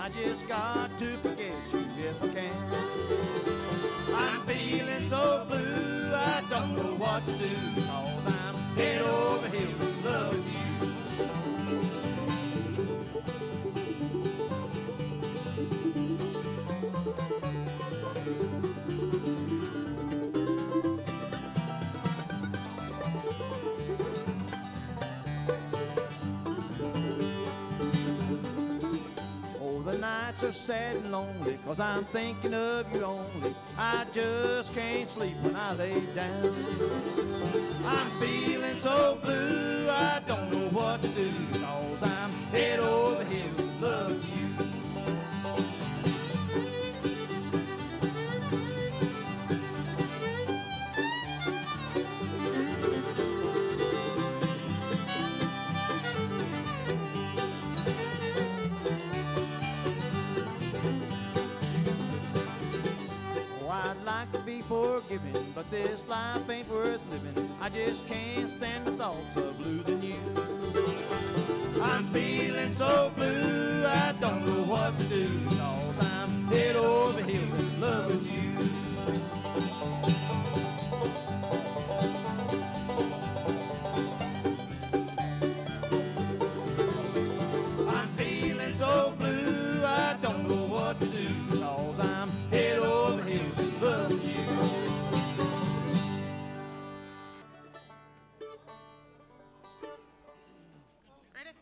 I just got to forget you if I can. I'm feeling so blue, I don't know what to do, 'cause I'm head over heels in love with you. The nights are sad and lonely, 'cause I'm thinking of you only. I just can't sleep when I lay down. I'm feeling so blue, I don't know what to do, 'cause I'm head over heels in love with you. I'd like to be forgiven, but this life ain't worth living. I just can't stand the thoughts of losing you. I'm feeling so blue, I don't know what to do, 'cause I'm head over heels in love with you. I'm feeling so blue, I don't know what to do, 'cause I'm head over heels in love with you. Ready?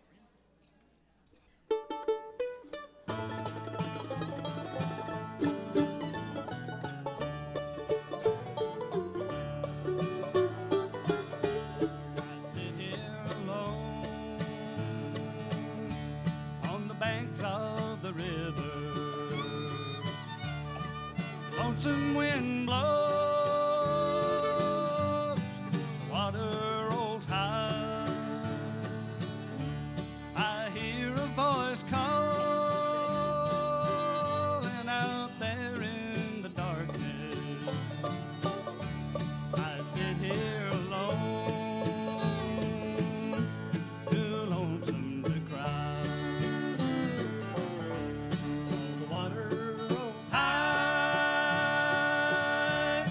I sit here alone on the banks of the river. Lonesome wind blows, water rolls high. I hear a voice calling out there in the darkness. I sit here alone, too lonesome to cry. The water rolls high,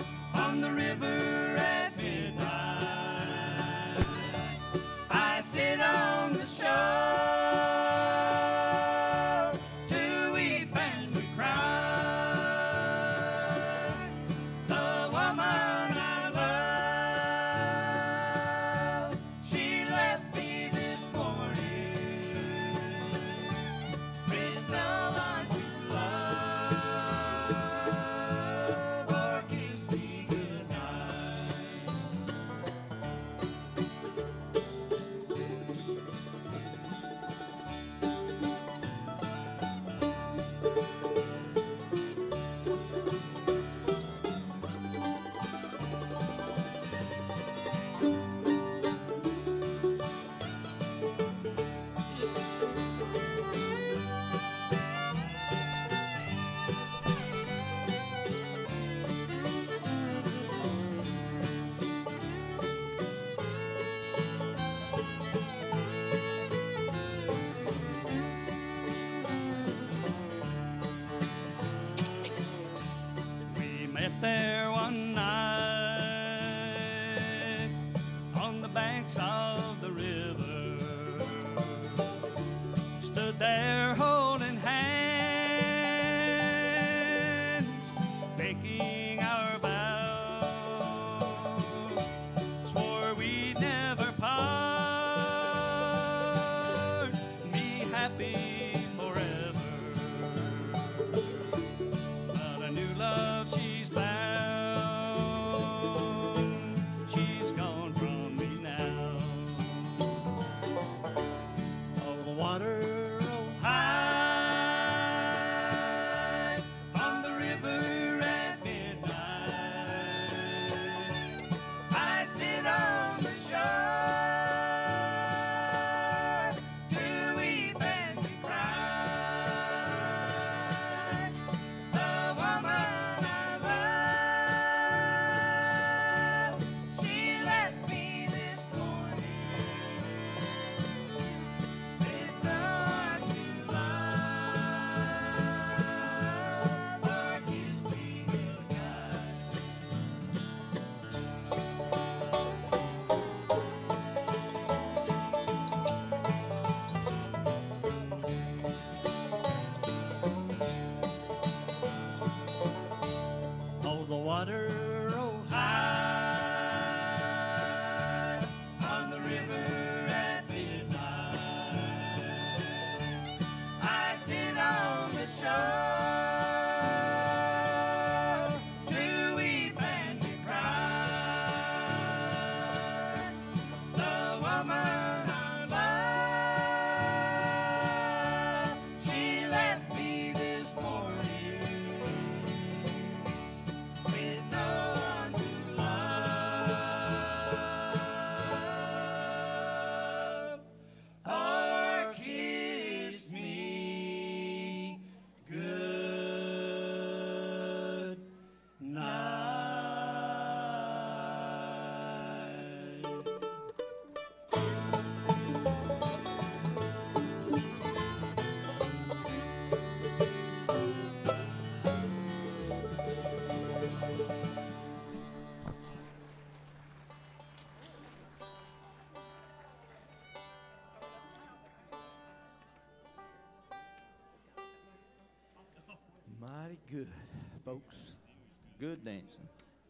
Mighty good, folks. Good dancing.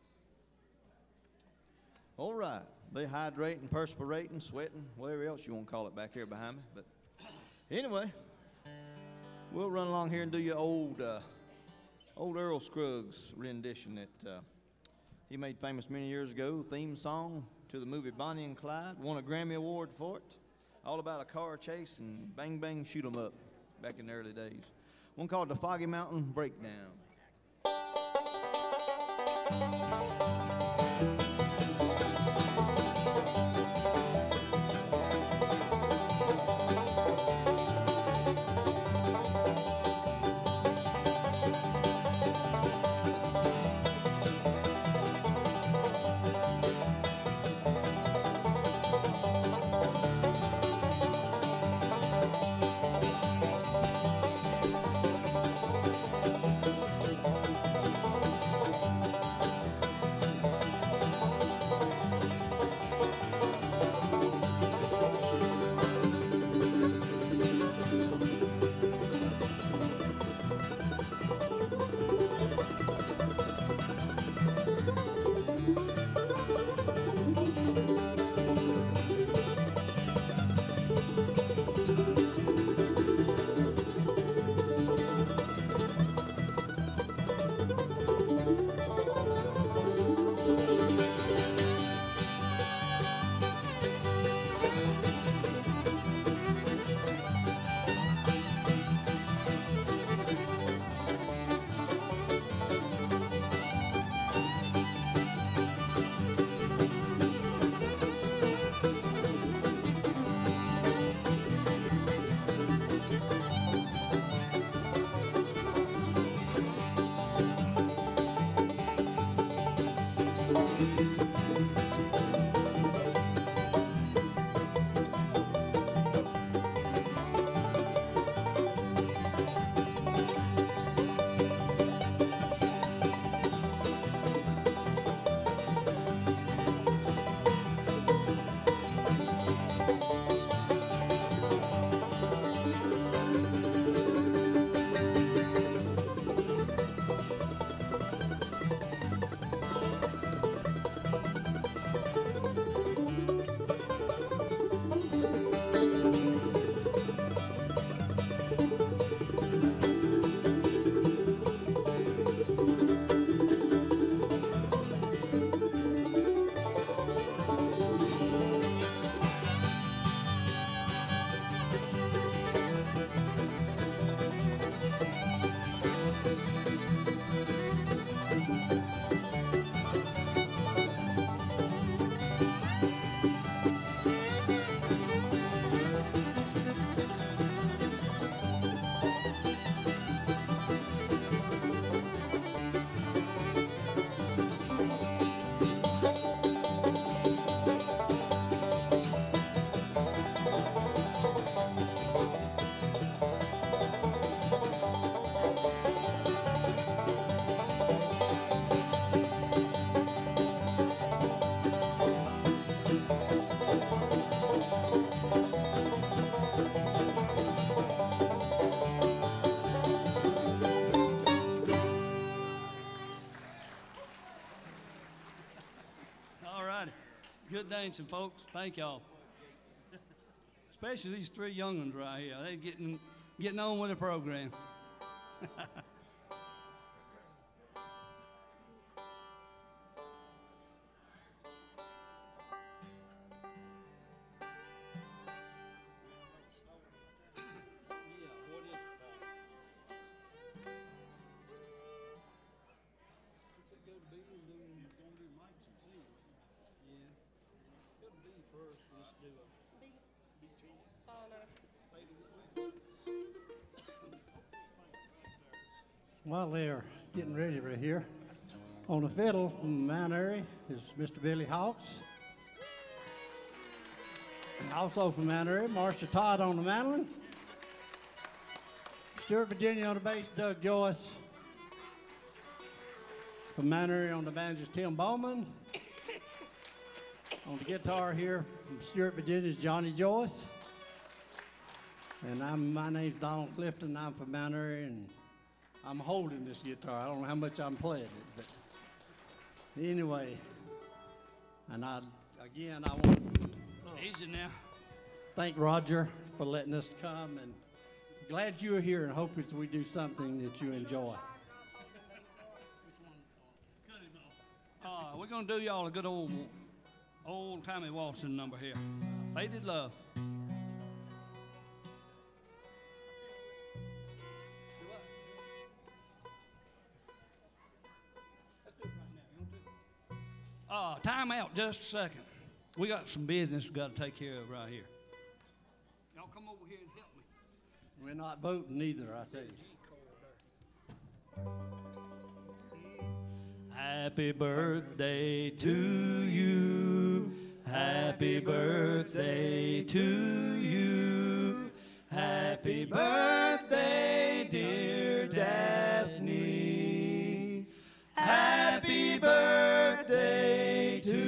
All right. They hydrating, perspirating, sweating, whatever else you want to call it back here behind me. But anyway, we'll run along here and do your old Earl Scruggs rendition that he made famous many years ago. Theme song to the movie Bonnie and Clyde. Won a Grammy Award for it. All about a car chase and bang, bang, shoot 'em up back in the early days. One called the Foggy Mountain Breakdown. Good dancing, folks. Thank y'all. Especially these three young ones right here. They're getting on with the program. While they're getting ready right here, on the fiddle from the Mount Airy is Mr. Billy Hawks. Also from Mount Airy, Marcia Todd on the mandolin. Stuart, Virginia on the bass, Doug Joyce. From Mount Airy on the banjo, Tim Bowman. On the guitar here from Stuart, Virginia is Johnny Joyce. And my name's Donald Clifton. I'm from Mount Airy, and I'm holding this guitar. I don't know how much I'm playing it, but anyway. And I want to Easy now. thank Roger for letting us come, and glad you are here, and hope that we do something that you enjoy. We're gonna do y'all a good old-timey waltzing number here. Faded Love. Time out just a second. We got some business we got to take care of right here. Y'all come over here and help me. We're not voting either, I tell you. Happy birthday to you. Happy birthday to you. Happy birthday, dear Daphne. Happy birthday to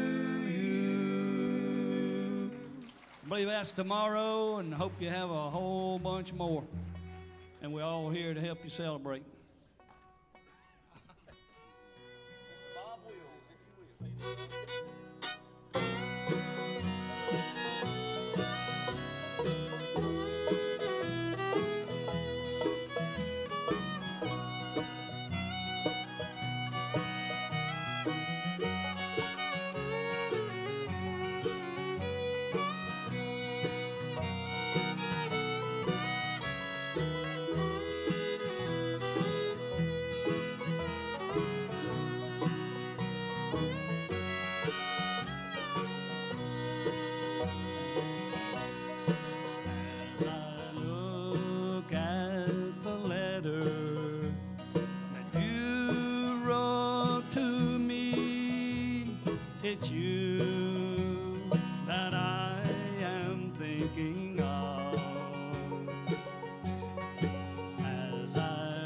you. I believe that's tomorrow, and hope you have a whole bunch more. And we're all here to help you celebrate. It's you that I am thinking of as I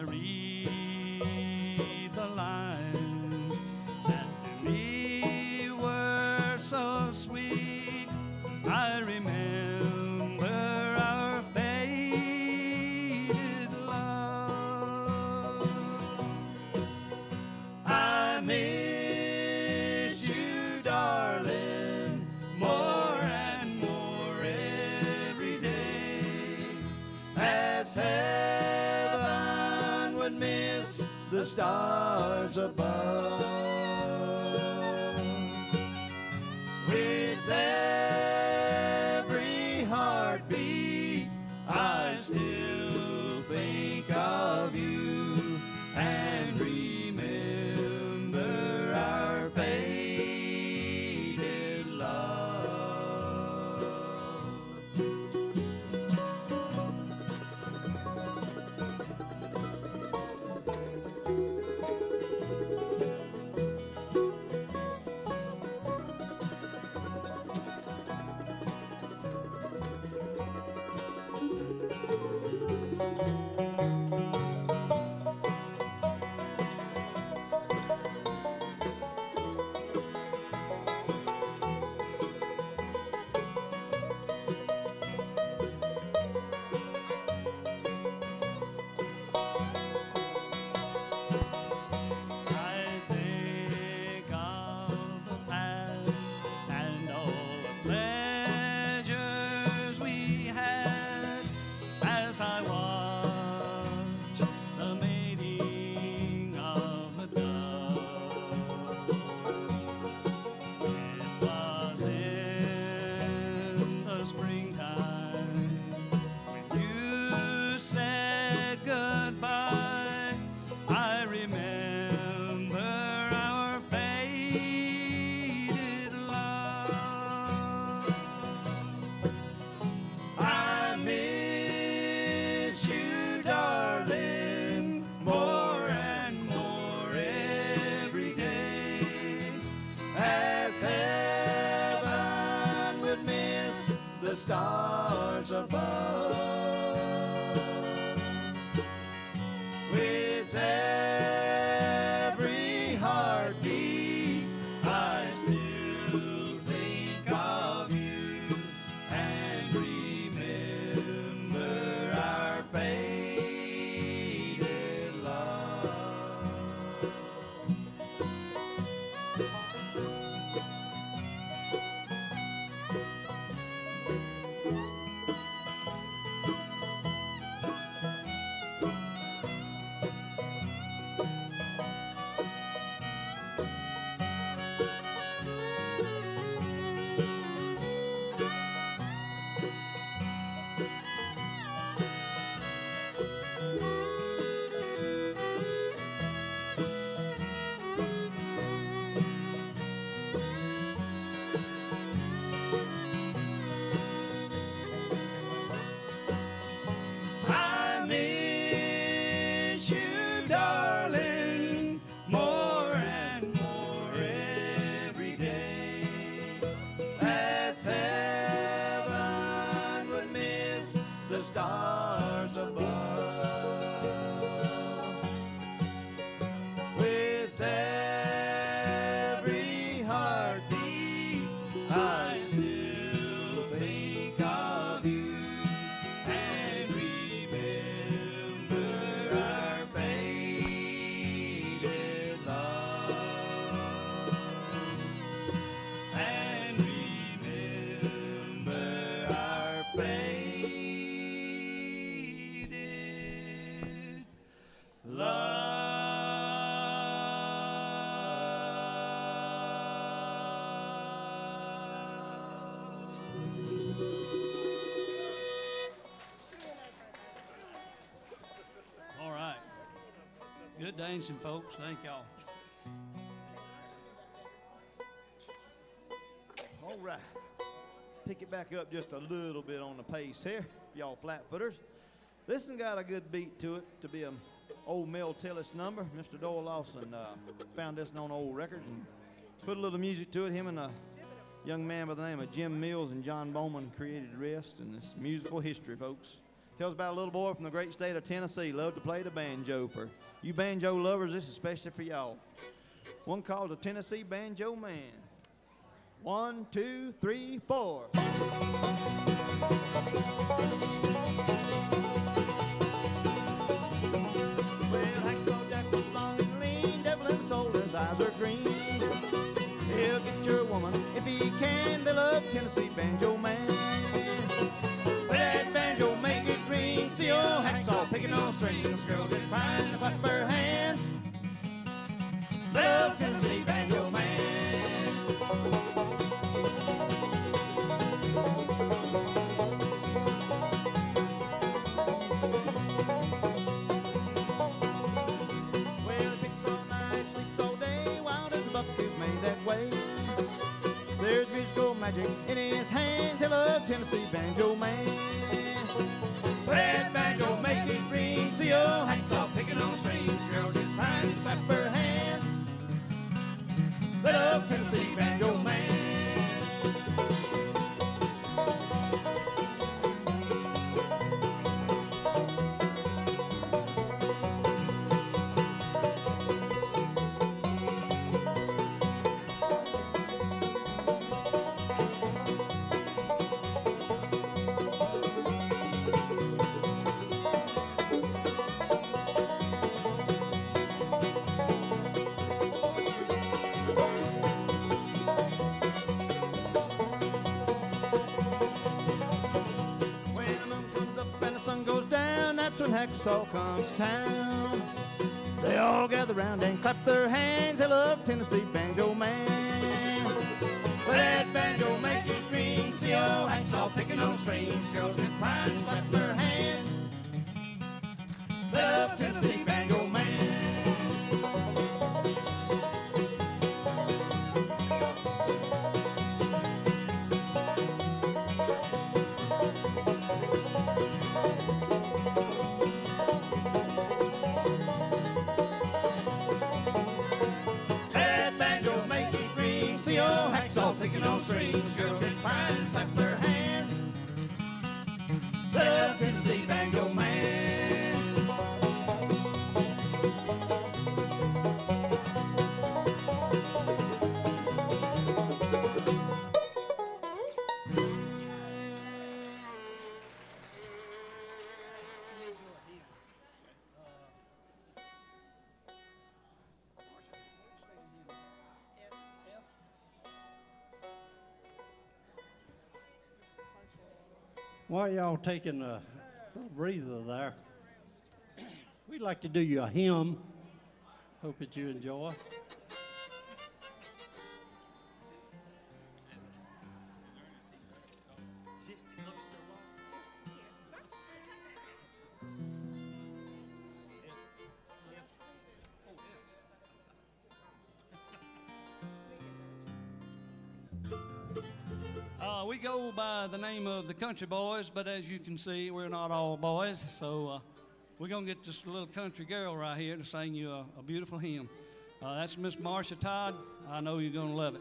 read the lines that to me were so sweet. I remember our faded love. I miss you, darling, more and more every day, as heaven would miss the stars above. With every heartbeat, I still think of you and remember our faded love. above. With every heartbeat, I still think of you and remember our faded love. I miss you, darling, more and more every day, as heaven would miss the stars above. With every heartbeat, I still think of you and remember our faded love. And remember our faded All right. Good dancing, folks. Thank y'all. All right. Pick it back up just a little bit on the pace here, y'all flat-footers. This one got a good beat to it to be an old Mel Tillis number. Mr. Doyle Lawson found this on an old record and put a little music to it. Him and a young man by the name of Jim Mills and John Bowman created the rest, and it's musical history, folks. Tells about a little boy from the great state of Tennessee, loved to play the banjo. For you banjo lovers, this is especially for y'all. One called the Tennessee Banjo Man. 1, 2, 3, 4. Well, Hacksaw Jack was long and lean, devil in the soul, his eyes are green. He'll get your woman if he can. They love Tennessee Banjo Man. But that banjo make it ring. See old Hacksaw picking on strings. Girls get fine to clap her hands. They love Tennessee Banjo Man. Magic in his hands, he loved Tennessee Banjo Man. But that banjo make it ring. See old Hacksaw picking on strings. Girls get fine and clap her hands. They love Tennessee Banjo Man. Hacksaw comes to town. They all gather round and clap their hands. They love Tennessee Banjo Man. But that banjo make it ring. See old Hacksaw picking on strings. Girls get fine and clap their hands. They love Tennessee Banjo Man. Picking on strings, girls get fine and clap their hands. While y'all taking a little breather there, we'd like to do you a hymn. Hope that you enjoy. We go by the name of the Country Boys, but as you can see, we're not all boys, so we're going to get just a little country girl right here to sing you a beautiful hymn. That's Miss Marcia Todd. I know you're going to love it.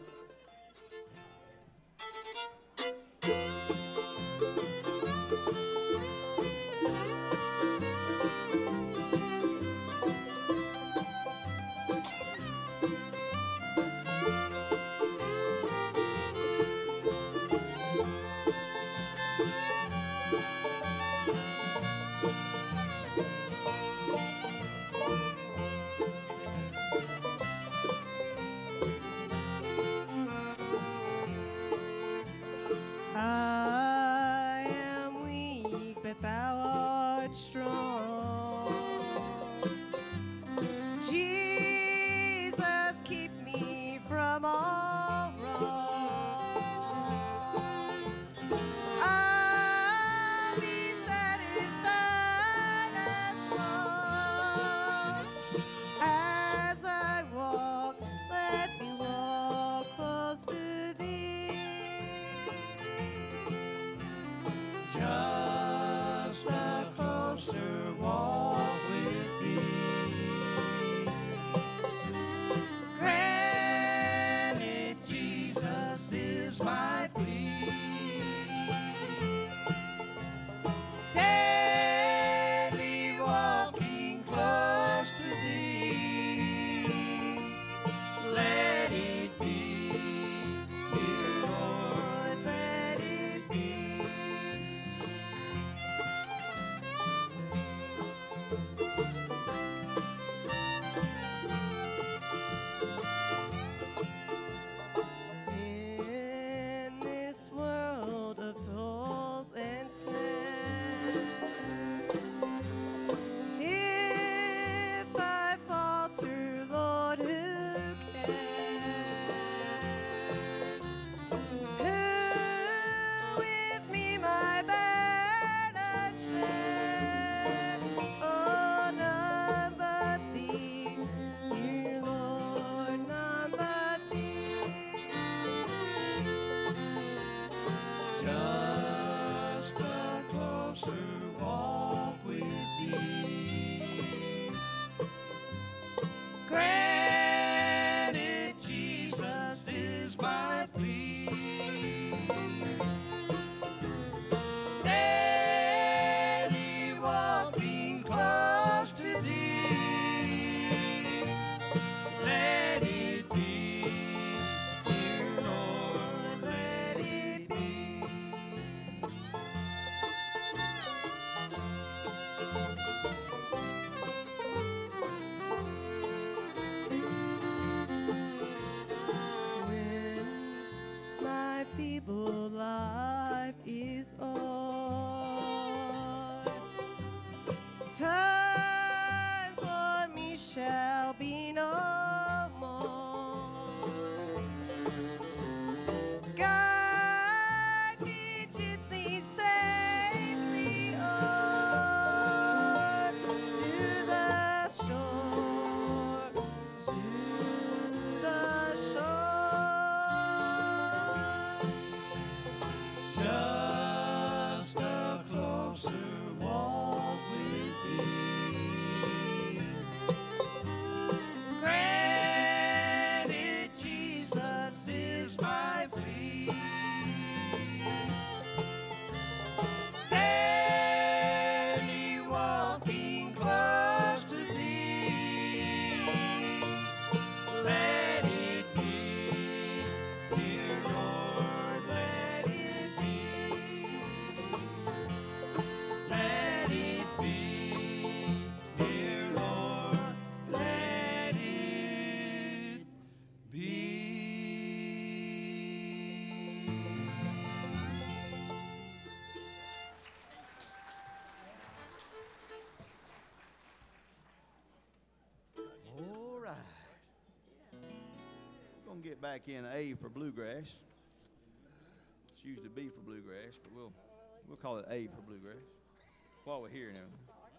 gonna get back in A for bluegrass. It's usually B for bluegrass, but we'll call it A for bluegrass while we're here and everything.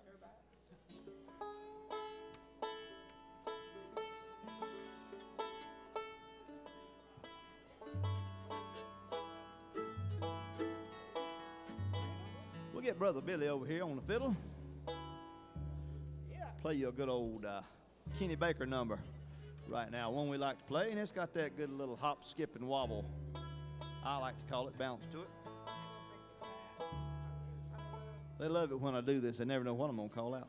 We'll get Brother Billy over here on the fiddle. Play you a good old Kenny Baker number right now, one we like to play, and it's got that good little hop, skip, and wobble. I like to call it, bounce to it. They love it when I do this. They never know what I'm going to call out.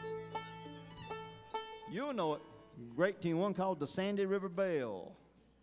You'll know it. Great tune, one called the Sandy River Bell.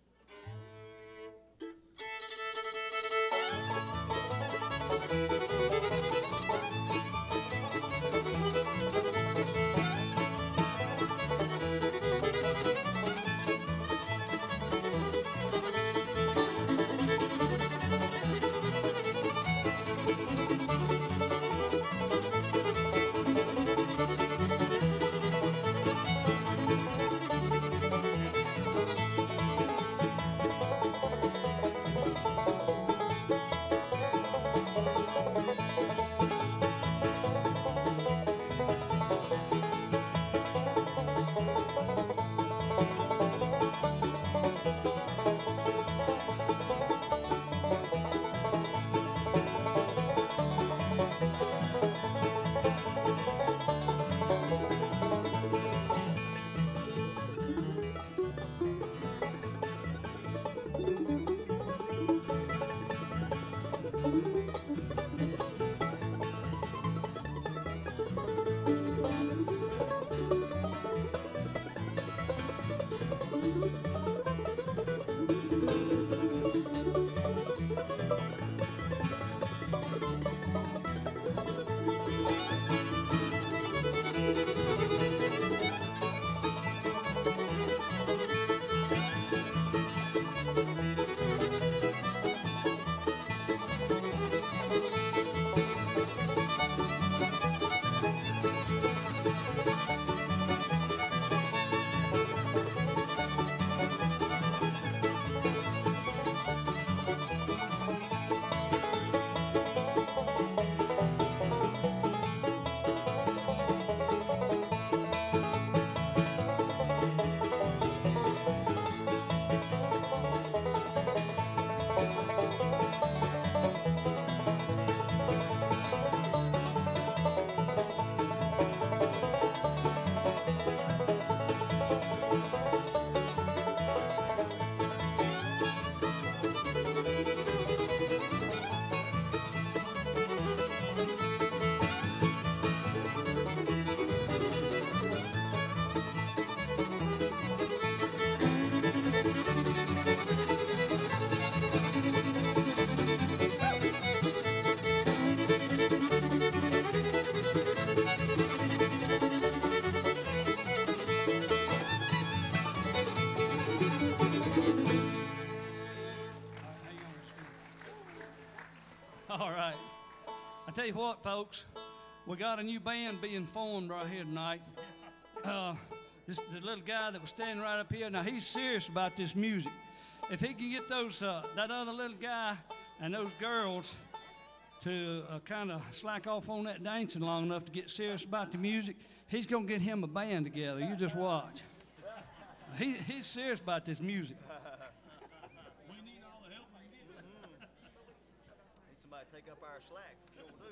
All right. I tell you what, folks, we got a new band being formed right here tonight. The little guy that was standing right up here, now he's serious about this music. If he can get those that other little guy and those girls to kind of slack off on that dancing long enough to get serious about the music, he's going to get him a band together. You just watch. He's serious about this music. We need all the help we can get. Need somebody to take up our slack. Sure do.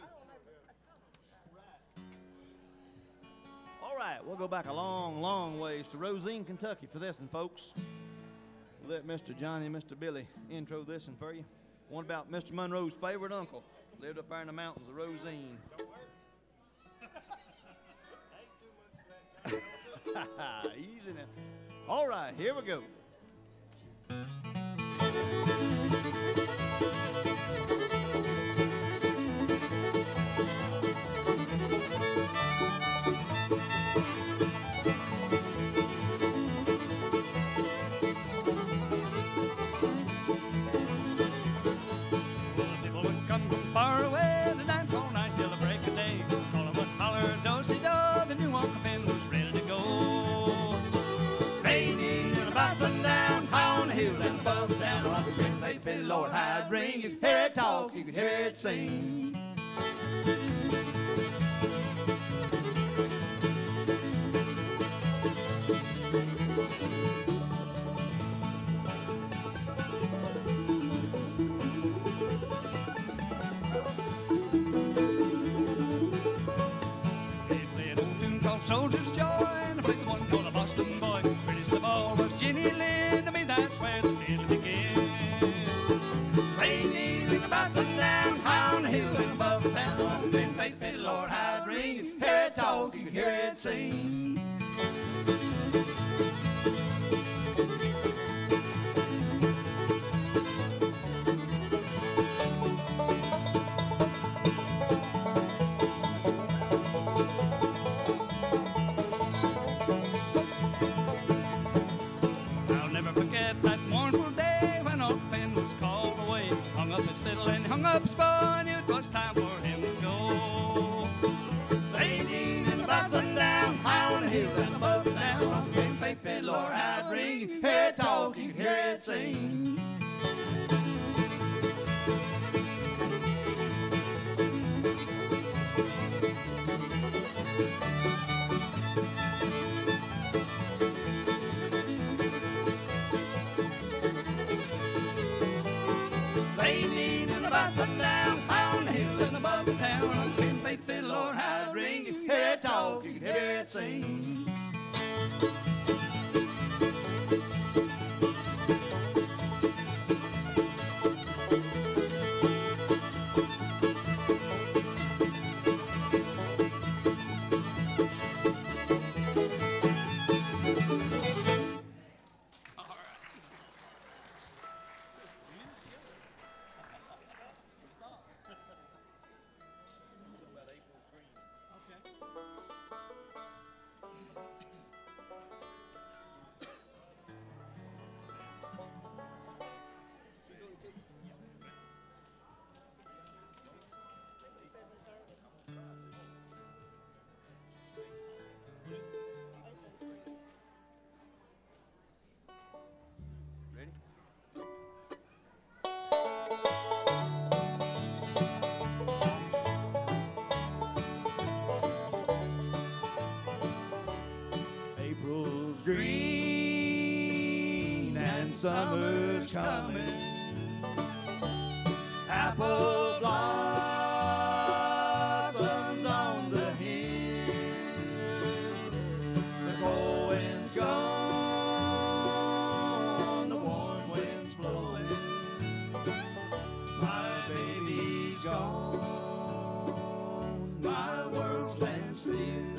All right, we'll go back a long, long ways to Rosine, Kentucky for this one, folks. We'll let Mr. Johnny and Mr. Billy intro this one for you. One about Mr. Monroe's favorite uncle. Lived up there in the mountains of Rosine. Easy now. All right, here we go. People would come from far away to dance all night till the break of day. Call 'em would holler, do-si-do, the new Uncle Ben was ready to go. Raining and about sundown, high on the hill. hide ring. You could hear it talk, you could hear it sing. Soldier's Joy, and I played the one called a Boston Boy. Prettiest of all was Jenny Lind. I mean, that's where the fiddle began. Raining in about sundown, high on the hill and above the town. Then faith, fiddle, Lord, hide ring. You could hear it talk, you could hear it sing. Up his bow and it was time for him to go. Raining in about sundown, high on the hill and above the town. Then faith, fiddle, Lord, hide ring. You could hear it talk, you could hear it sing. Sundown, high on the hill and above the town. Then faith, fiddle, Lord, hide ring. You could hear it talk, you could hear it sing. Green and summer's coming. Apple blossoms on the hill. The cold wind's gone, the warm wind's blowing. My baby's gone, my world stands still.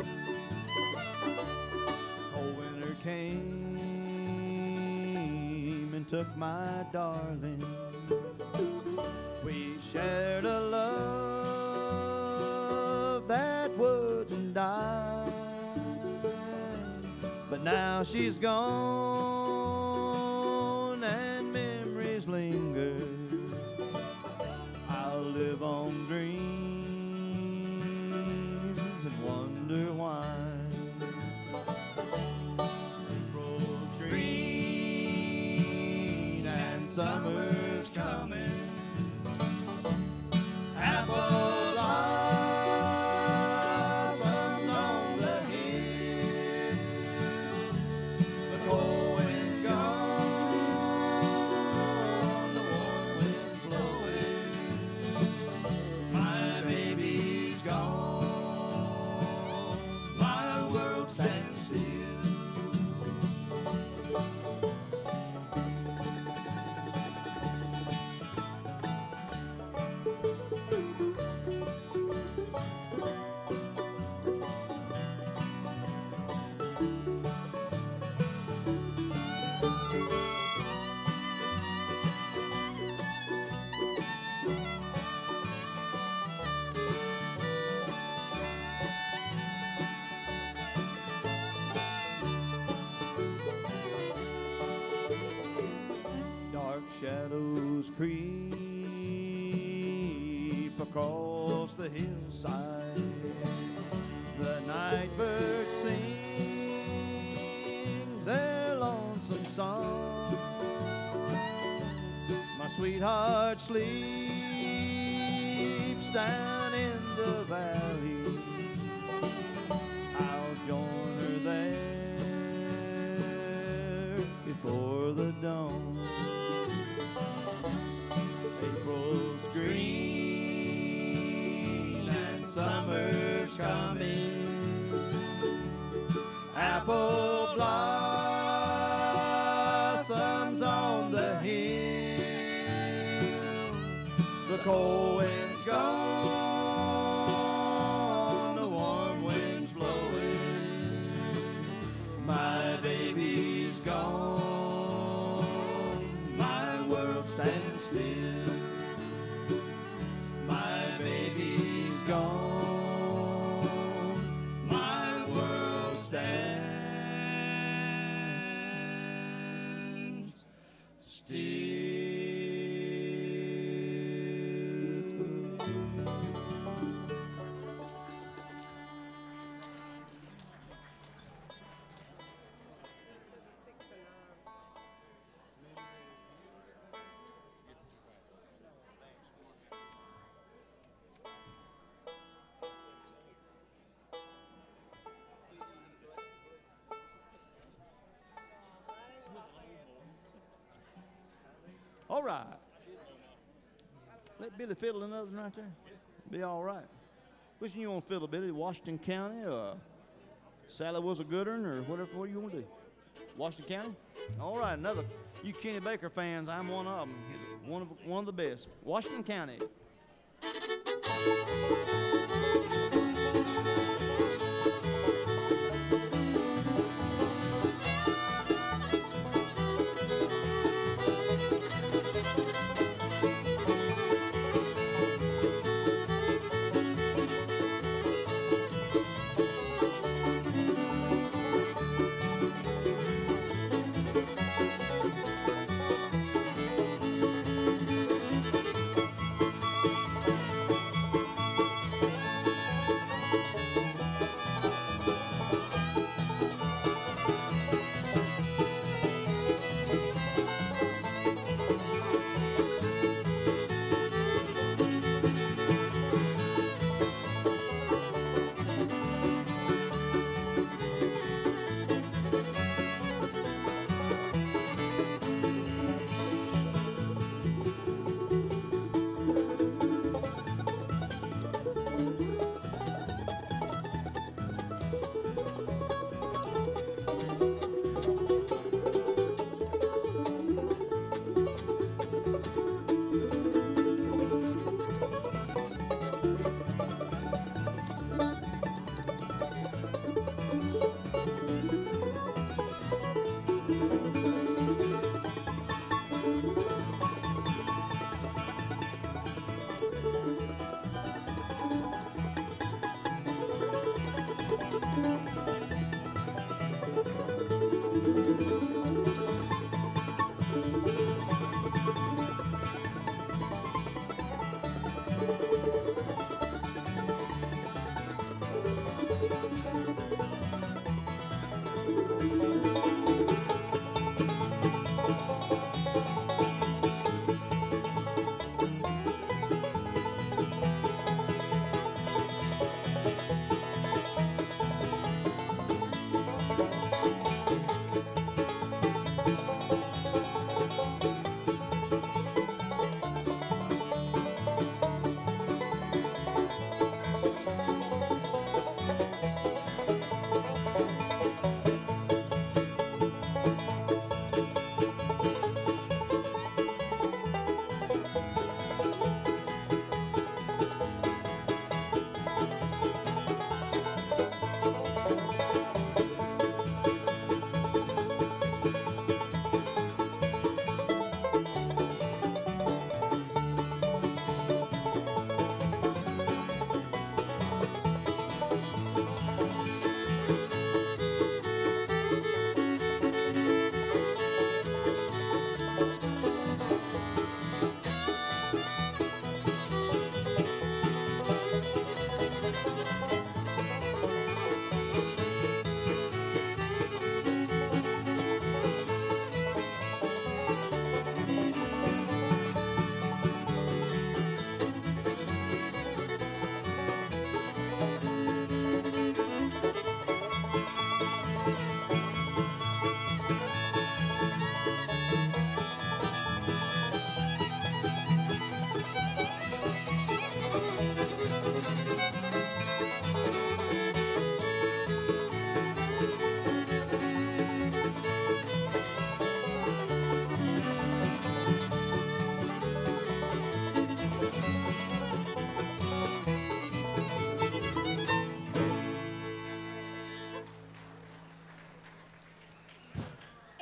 Came and took my darling. We shared a love that wouldn't die. But now she's gone and memories linger. I'll live on dreams and wonder why. Summer's coming. Apple blossoms on the hill. The cold wind's gone, the warm wind's blowing. My baby's gone, my world stands still. Shadows creep across the hillside. The night birds sing their lonesome song. My sweet sweetheart sleeps down in the valley. I'll join her there before the dawn. April's green and summer's coming. Apple blossoms on the hill. The cold wind's gone, the warm wind's blowing. My baby's gone, my world stands still. My baby's gone, my world stands still. All right. Let Billy fiddle another one right there. Be all right. Which one you want to fiddle, Billy? Washington County or Sally Was a Good One or whatever? What do you want to do? Washington County? All right, another. You Kenny Baker fans, I'm one of them. He's one of the best. Washington County.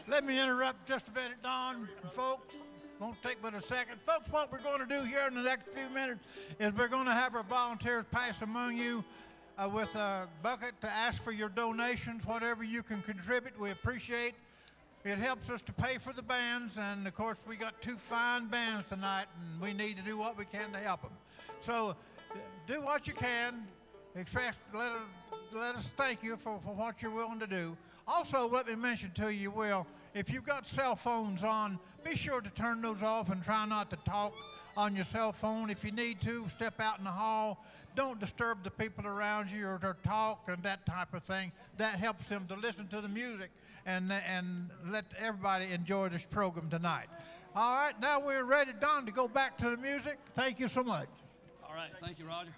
Let me interrupt just a minute, Don, folks. Won't take but a second. Folks, what we're going to do here in the next few minutes is we're going to have our volunteers pass among you with a bucket to ask for your donations, whatever you can contribute. We appreciate. It helps us to pay for the bands, and of course we got 2 fine bands tonight, and we need to do what we can to help them. So do what you can. Let us thank you for what you're willing to do. Also, let me mention to you, Will, if you've got cell phones on, be sure to turn those off and try not to talk on your cell phone. If you need to, step out in the hall. Don't disturb the people around you or talk and that type of thing. That helps them to listen to the music and let everybody enjoy this program tonight. All right, now we're ready, Don, to go back to the music. Thank you so much. All right, thank you, Roger.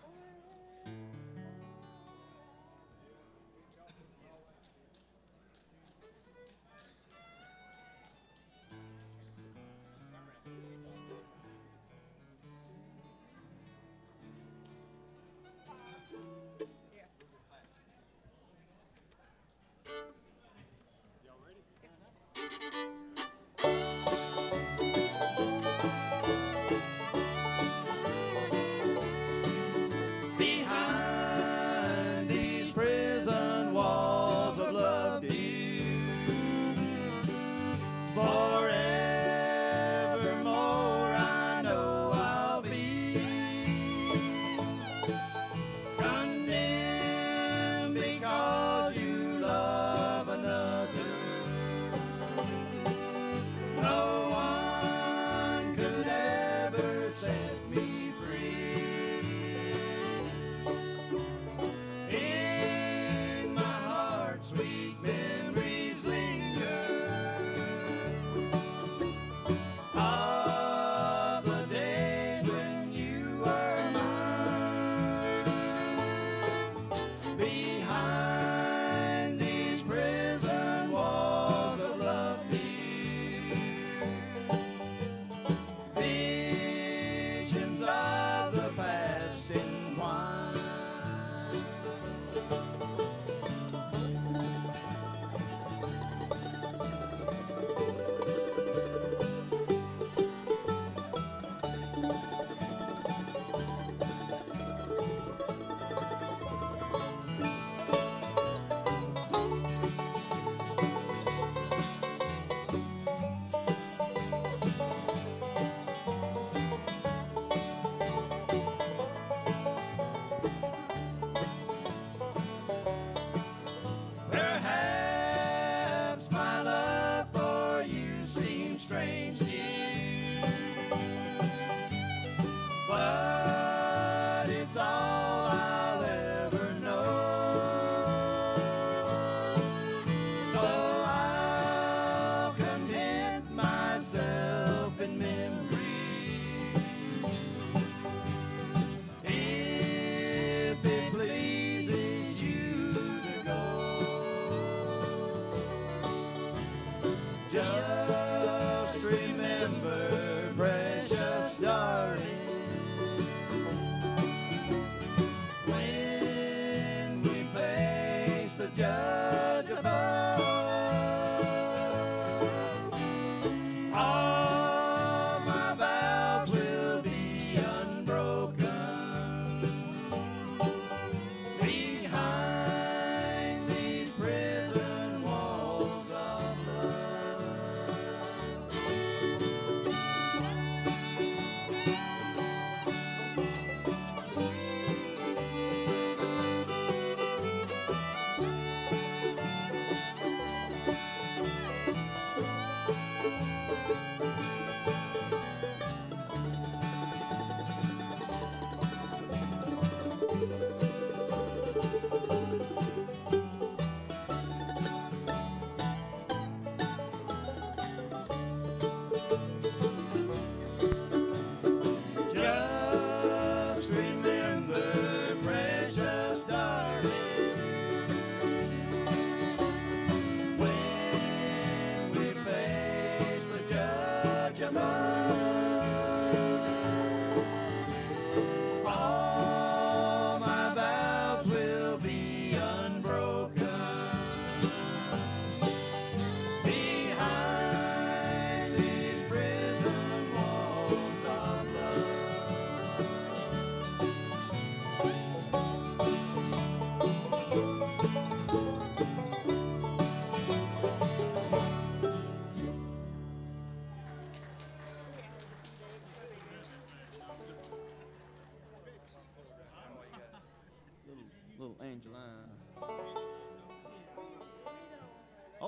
Behind these prison walls of love, dear, forevermore I know I'll be condemned because you love another. No one could ever set me free. In my heart, sweet memories linger of the days when you were mine. Behind these prison walls of love, dear, visions of the past entwine. Perhaps my love for you seems strange, dear, but it's all I'll ever know. So I'll content myself in memory, if it pleases you to go. Just remember, precious darling, when we face the judge above, all my vows will be unbroken. Behind these prison walls of love. Just remember, precious darling, when we face the judge above, all my vows will be unbroken. Behind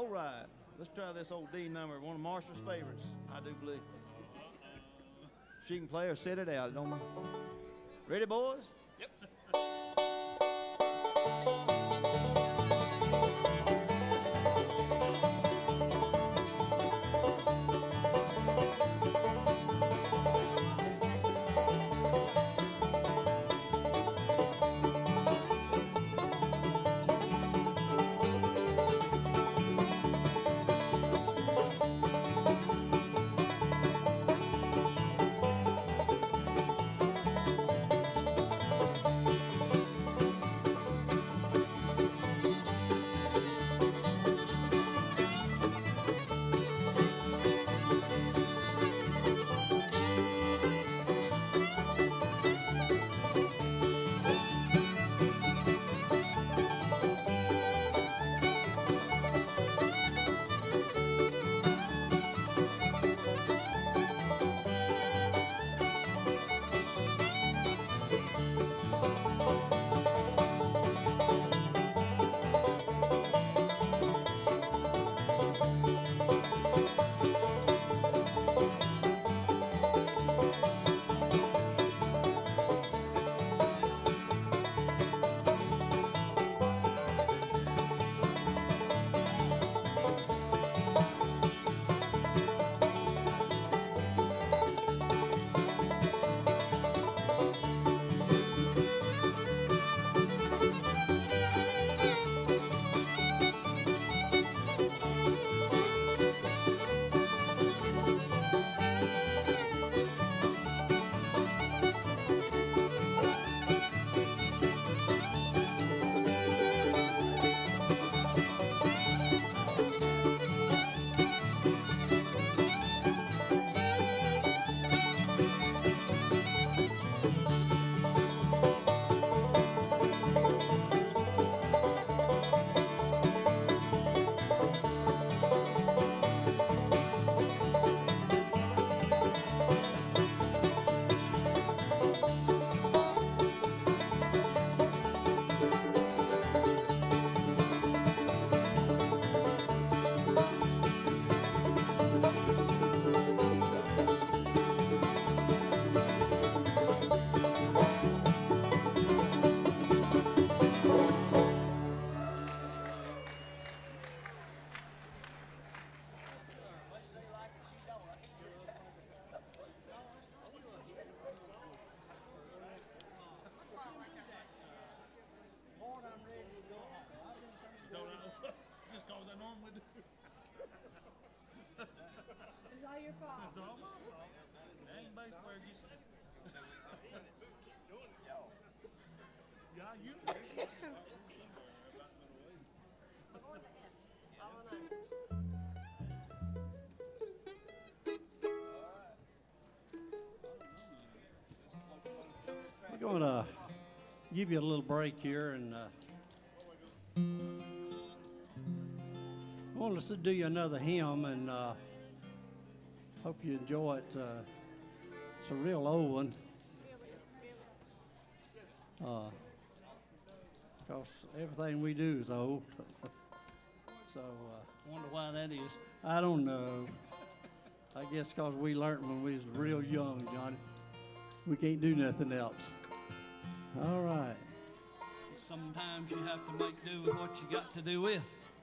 All right. Let's try this old D number, one of Marsha's favorites, I do believe. She can play or sit it out, don't mind. Ready, boys? Yep. Just cause I normally do. It's all your fault. It's all my fault. It ain't Baseburg, you say. Yeah, you. We're going to give you a little break here, and I want us to do you another hymn, and hope you enjoy it. It's a real old one. Because everything we do is old. So Wonder why that is. I don't know. I guess because we learned when we was real young, Johnny. We can't do nothing else. All right. Sometimes you have to make do with what you got to do with.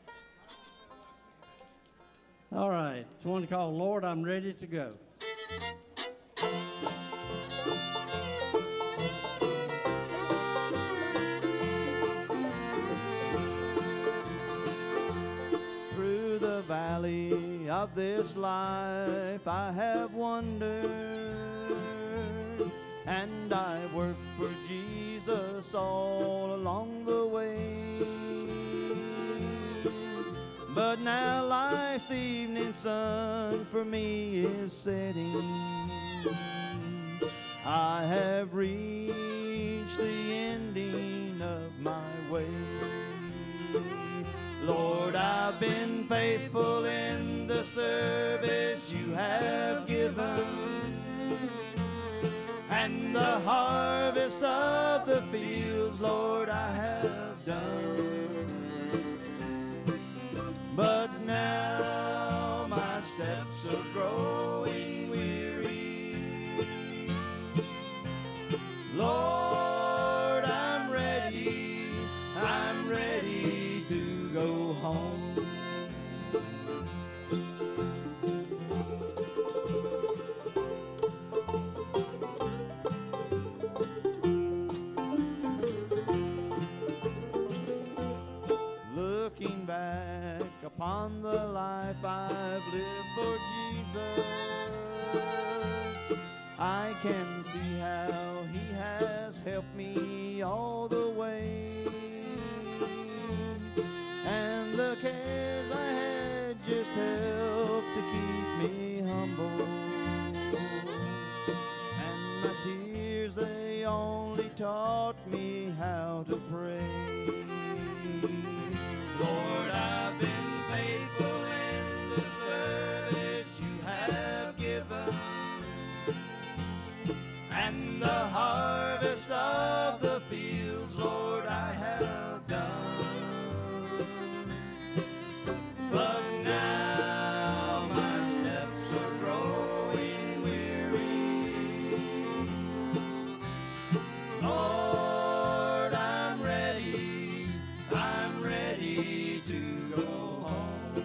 All right. It's one called Lord, I'm Ready to Go. Through the valley of this life I have wandered, and I worked for Jesus all along the way. But now life's evening sun for me is setting. I have reached the ending of my way. Lord, I've been faithful in the service you have given, and the harvest of the fields, Lord, I have done. But now upon the life I've lived for Jesus. I can see how he has helped me all the way, and the cares I had just helped to keep me humble, and my tears, they only taught me how to pray. Lord, I've been faithful in the service you have given, and the harvest of the fields, Lord, I have done. But now my steps are growing weary. Lord, I'm ready to go home.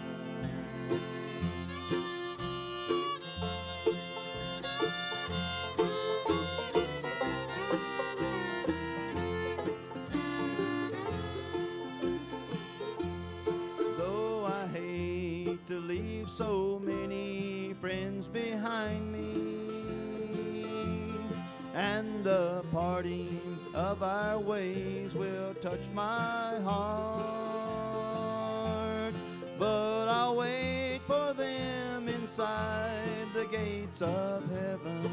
Though I hate to leave so many friends behind me, and the parting of our ways will touch my heart, but I'll wait for them inside the gates of heaven,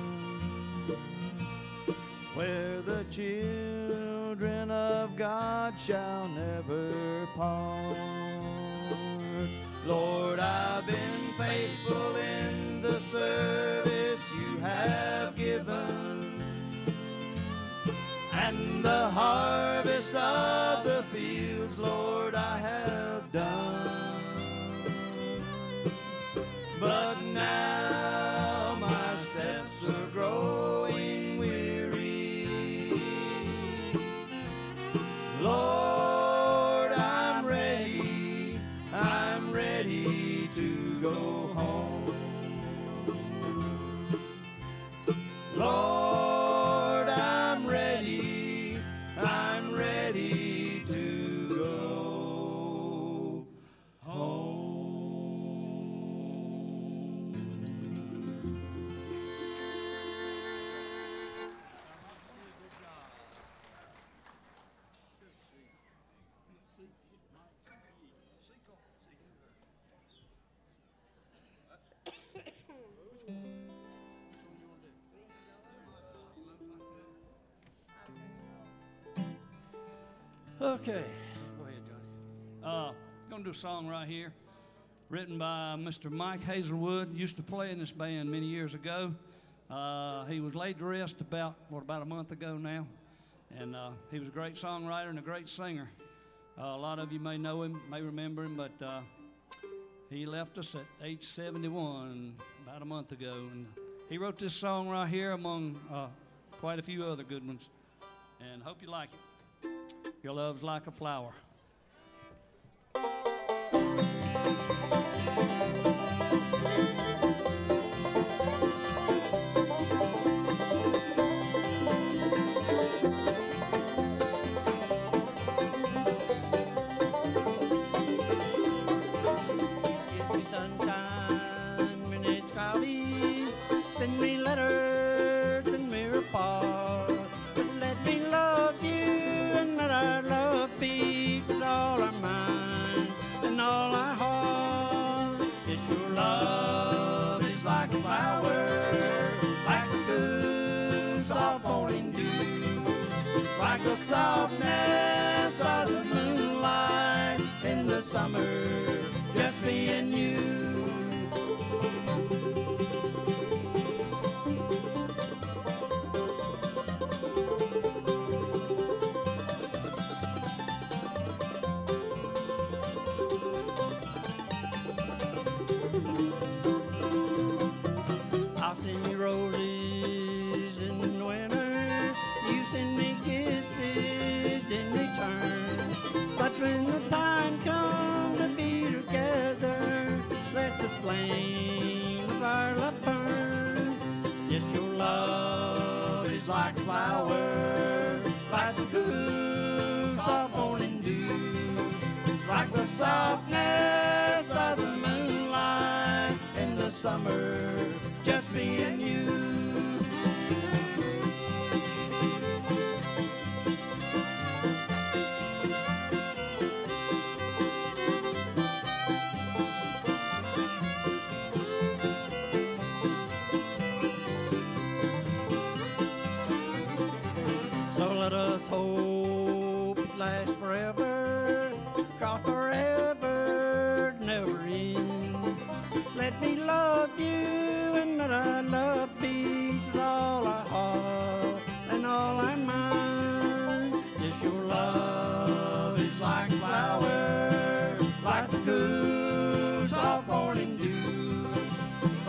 where the children of God shall never part. Lord, I've been faithful in the service you have given, and the harvest of the fields, Lord, I have done. But now my steps are growing weary. Lord, I'm ready to go home. Lord, I'm ready to go home. Okay. Go ahead, Johnny. Gonna do a song right here, written by Mr. Mike Hazelwood. Used to play in this band many years ago. He was laid to rest about a month ago now, and he was a great songwriter and a great singer. A lot of you may know him, may remember him, but he left us at age 71 about a month ago, and he wrote this song right here among quite a few other good ones, and hope you like it. Your love's like a flower. Give me sunshine when it's cloudy. Send me letters and me report. But let me love you and let our love be all our mind and all our heart.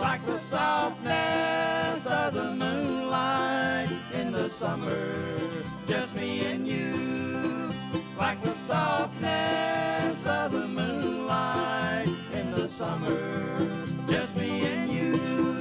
like the softness of the moonlight in the summer, just me and you, like the softness of the moonlight in the summer, just me and you.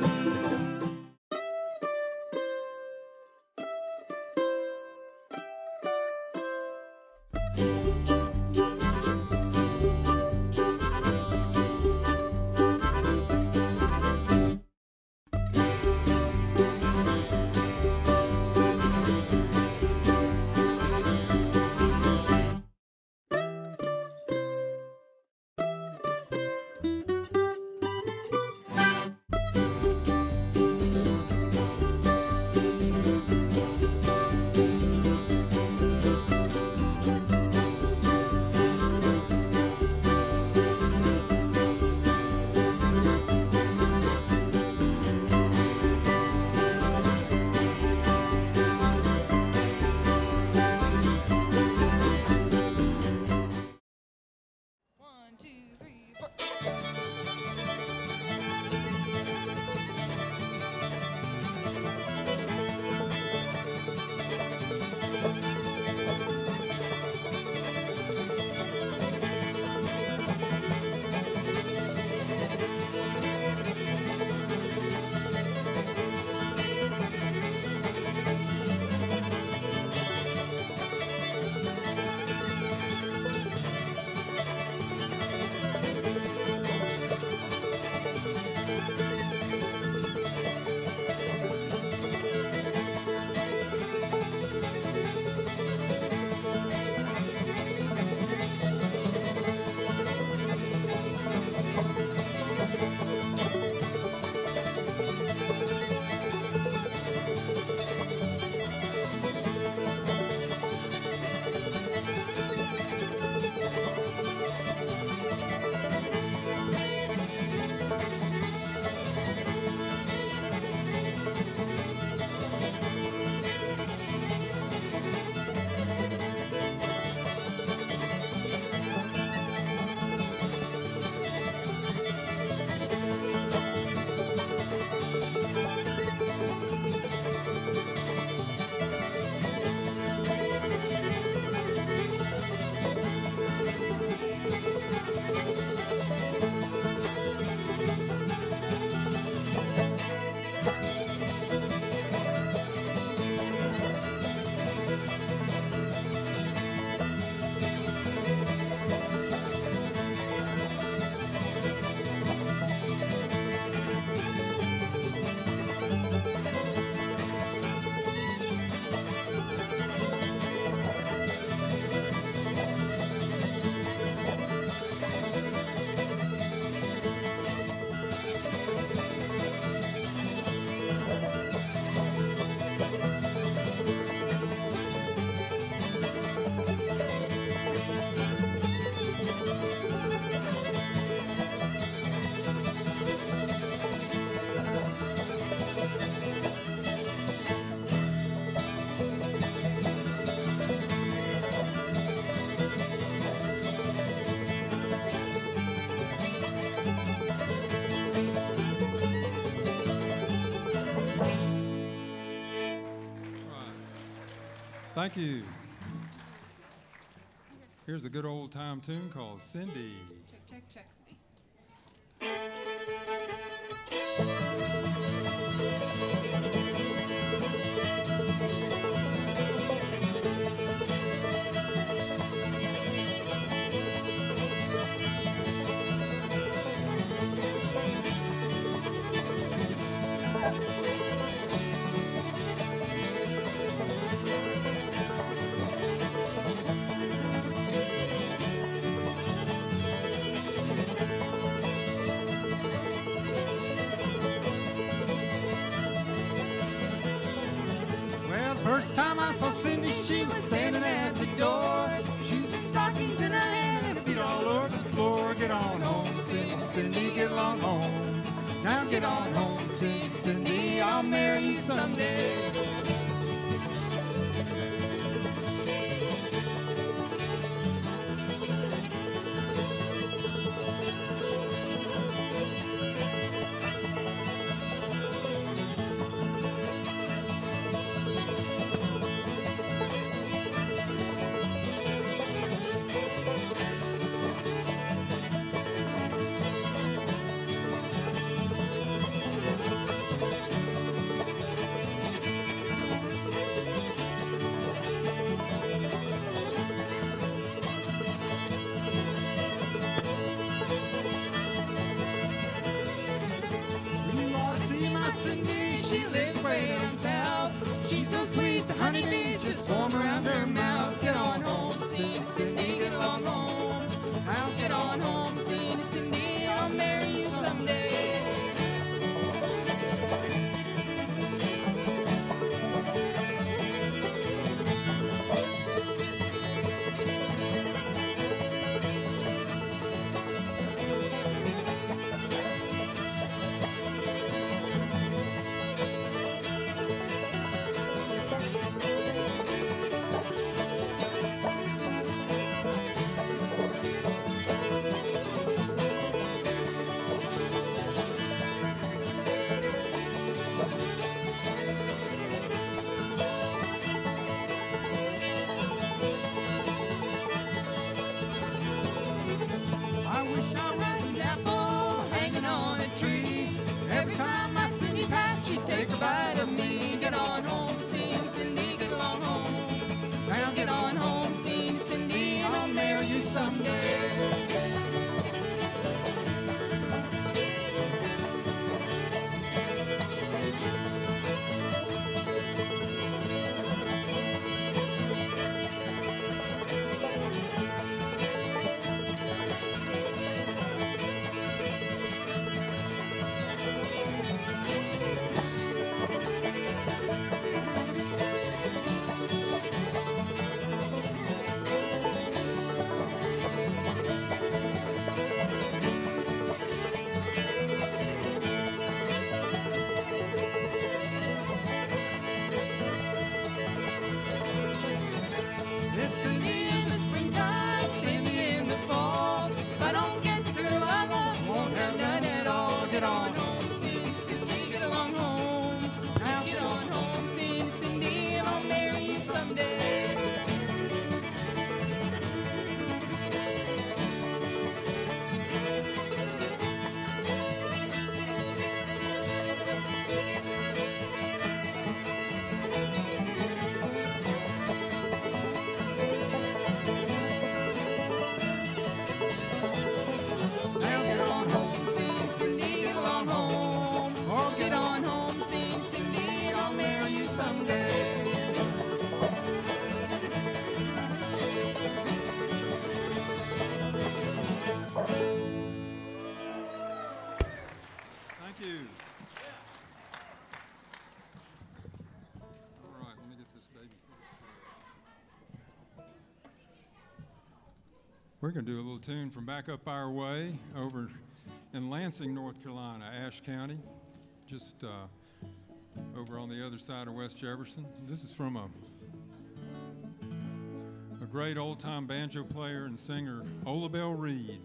Thank you. Here's a good old time tune called Cindy. Check, check, check. First time I saw Cindy, she was standing at the door, shoes and stockings in her hand, and her feet all over the floor. Get on home, Cindy, Cindy, get on home. Now get on home, Cindy, Cindy, I'll marry you someday. way down south. She's so sweet, the honeybees just swarm around her mouth. Get on home, Cindy, Cindy, get along home. I'll get on home, Cindy, Cindy, I'll marry you someday. I wish I was an apple hanging on a tree. Every time my Cindy passed, she'd take a bite of me. Get on home, Cindy, Cindy, get along home. Now get on home, Cindy, Cindy, I'll marry you someday. It's Cindy in the springtime, Cindy in the fall. If I don't get the girl I love, won't have none at all. Get on home, Cindy, Cindy, get along home. Now get on home, Cindy, Cindy, and I'll marry you someday. Now get on home, Cindy, Cindy, get along home. Oh, get on home, Cindy, Cindy, I'll marry you someday. Thank you. All right, let me get this baby fixed. We're going to do a little tune from back up our way over in Lansing, North Carolina, Ashe County, just over on the other side of West Jefferson. This is from a great old-time banjo player and singer, Olabelle Reed.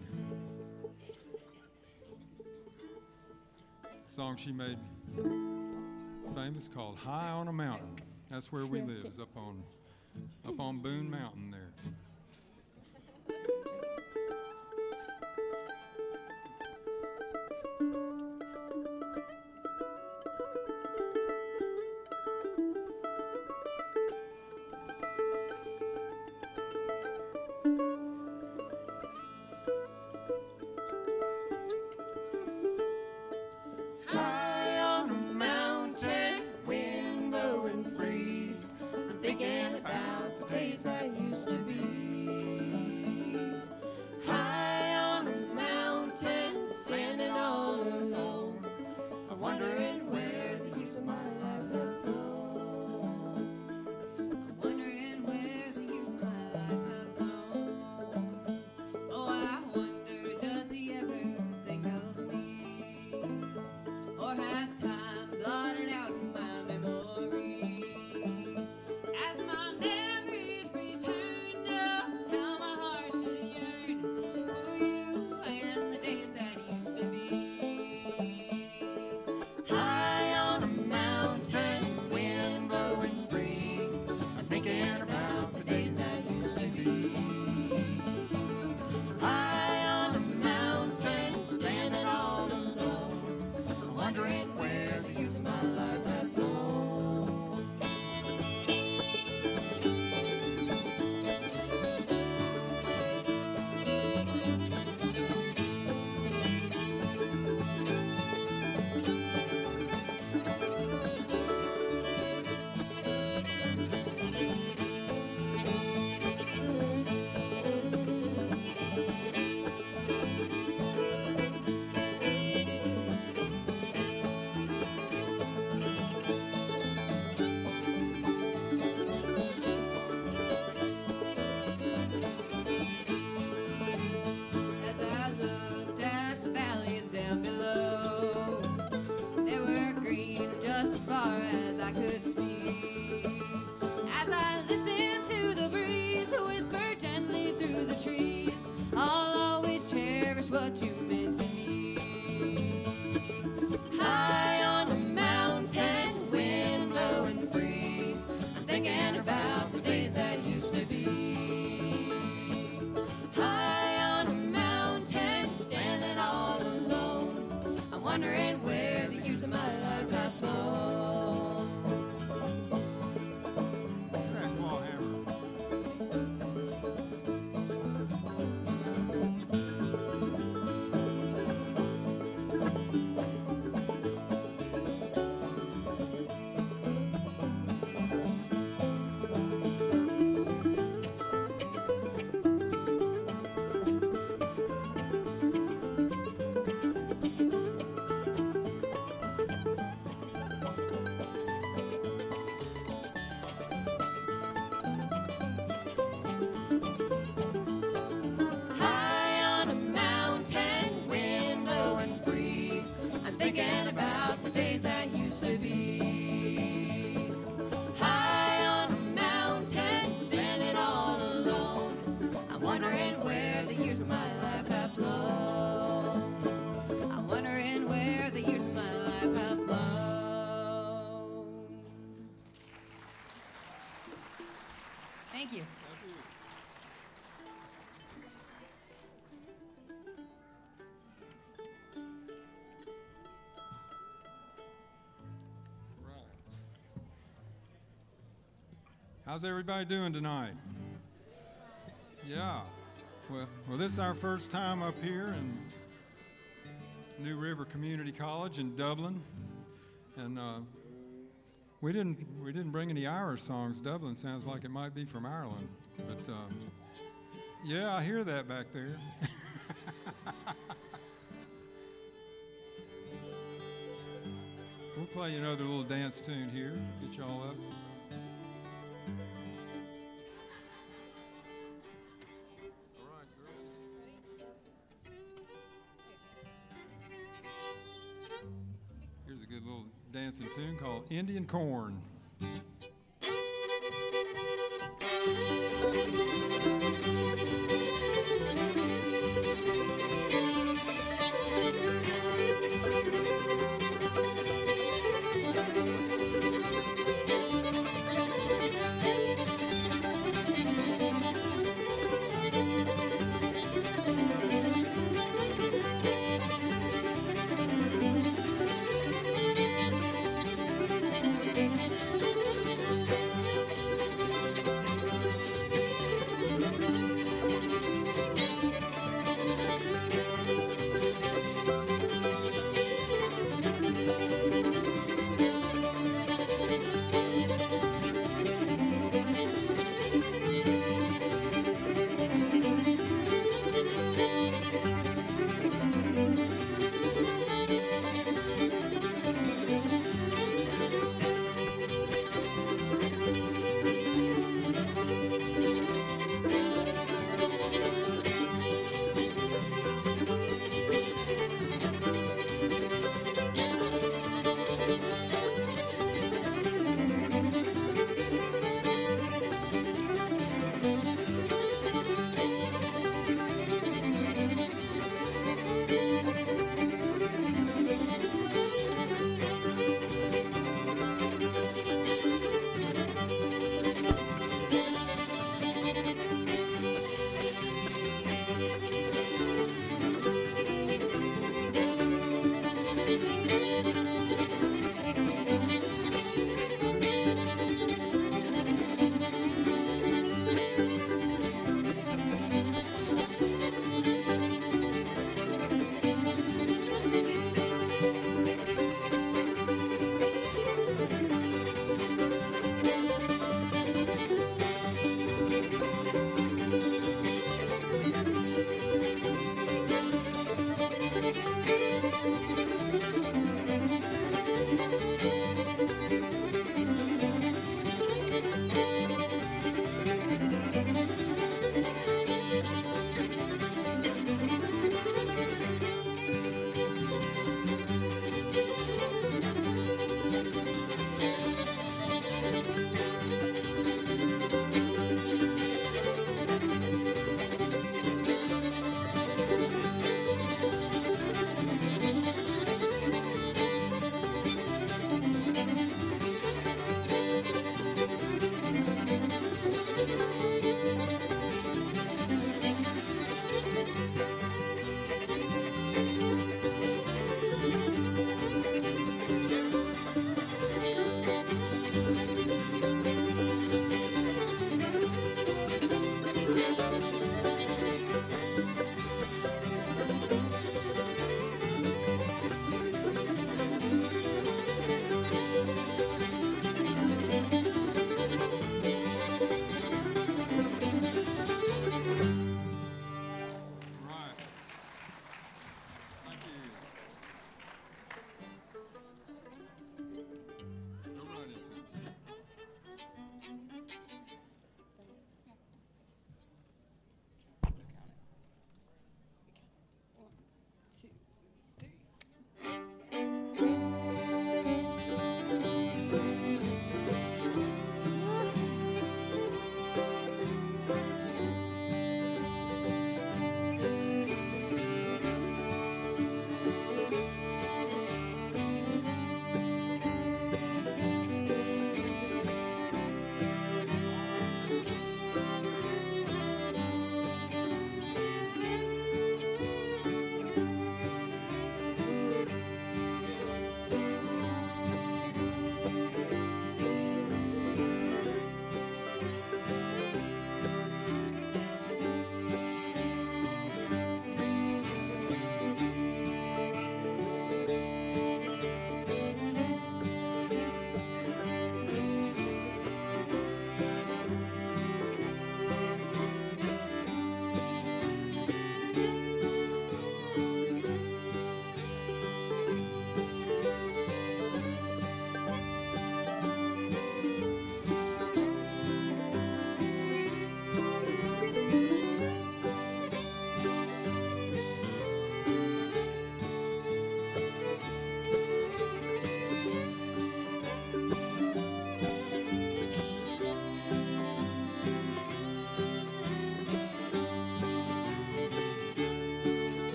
Song she made famous called High on a Mountain. That's where we live, is up on Boone Mountain there. High on a mountain, wind blowing free. I'm thinking about the days I used to be. High on a mountain, standing all alone. I'm wondering where the years of my life have flown. I'm wondering where the years of my life have flown. Oh, I wonder, does he ever think of me? Or has time blotted out my memory? As my memories return now, how my heart still yearn for you and the days that used to be. High on a mountain, wind blowing free. I'm thinking about the days that used to be. High on a mountain, standing all alone. I'm wondering where How's everybody doing tonight? Yeah. Well, this is our first time up here in New River Community College in Dublin, and we didn't bring any Irish songs. Dublin sounds like it might be from Ireland, but yeah, I hear that back there. We'll play another little dance tune here, get y'all up. All right, girls. Here's a good little dancing tune called Indian Corn.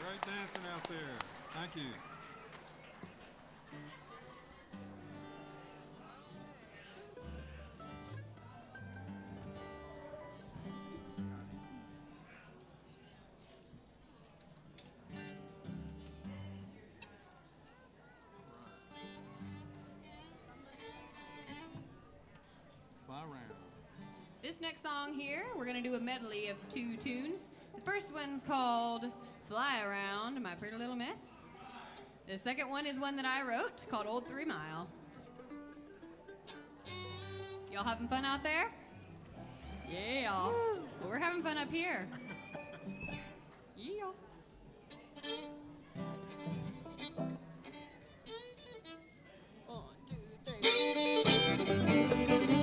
Great dancing out there. Thank you. Fly around. This next song here, we're going to do a medley of 2 tunes. The first one's called Fly Around, My Pretty Little Miss. The second one is one that I wrote called Old 3 Mile. Y'all having fun out there? Yeah. Well, we're having fun up here. Yeah. One, two, three.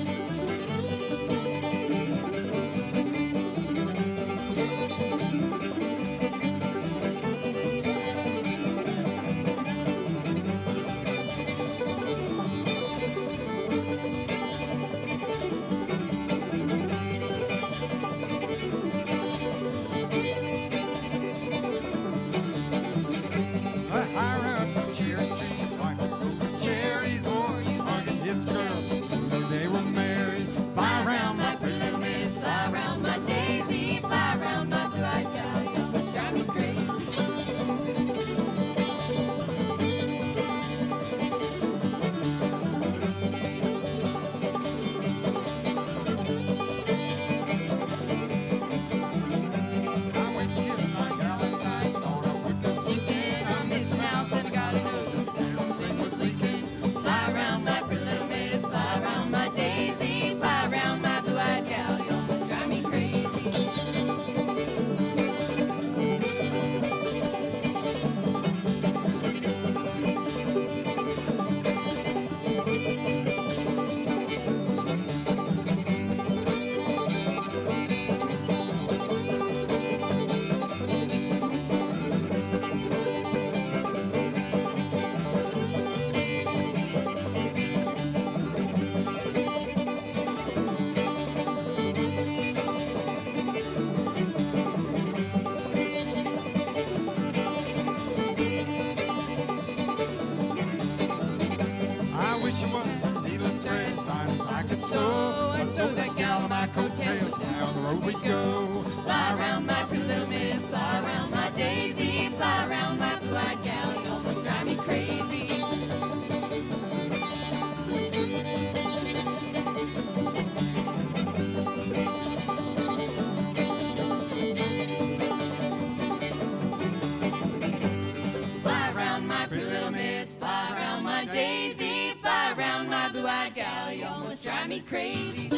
Drive me crazy.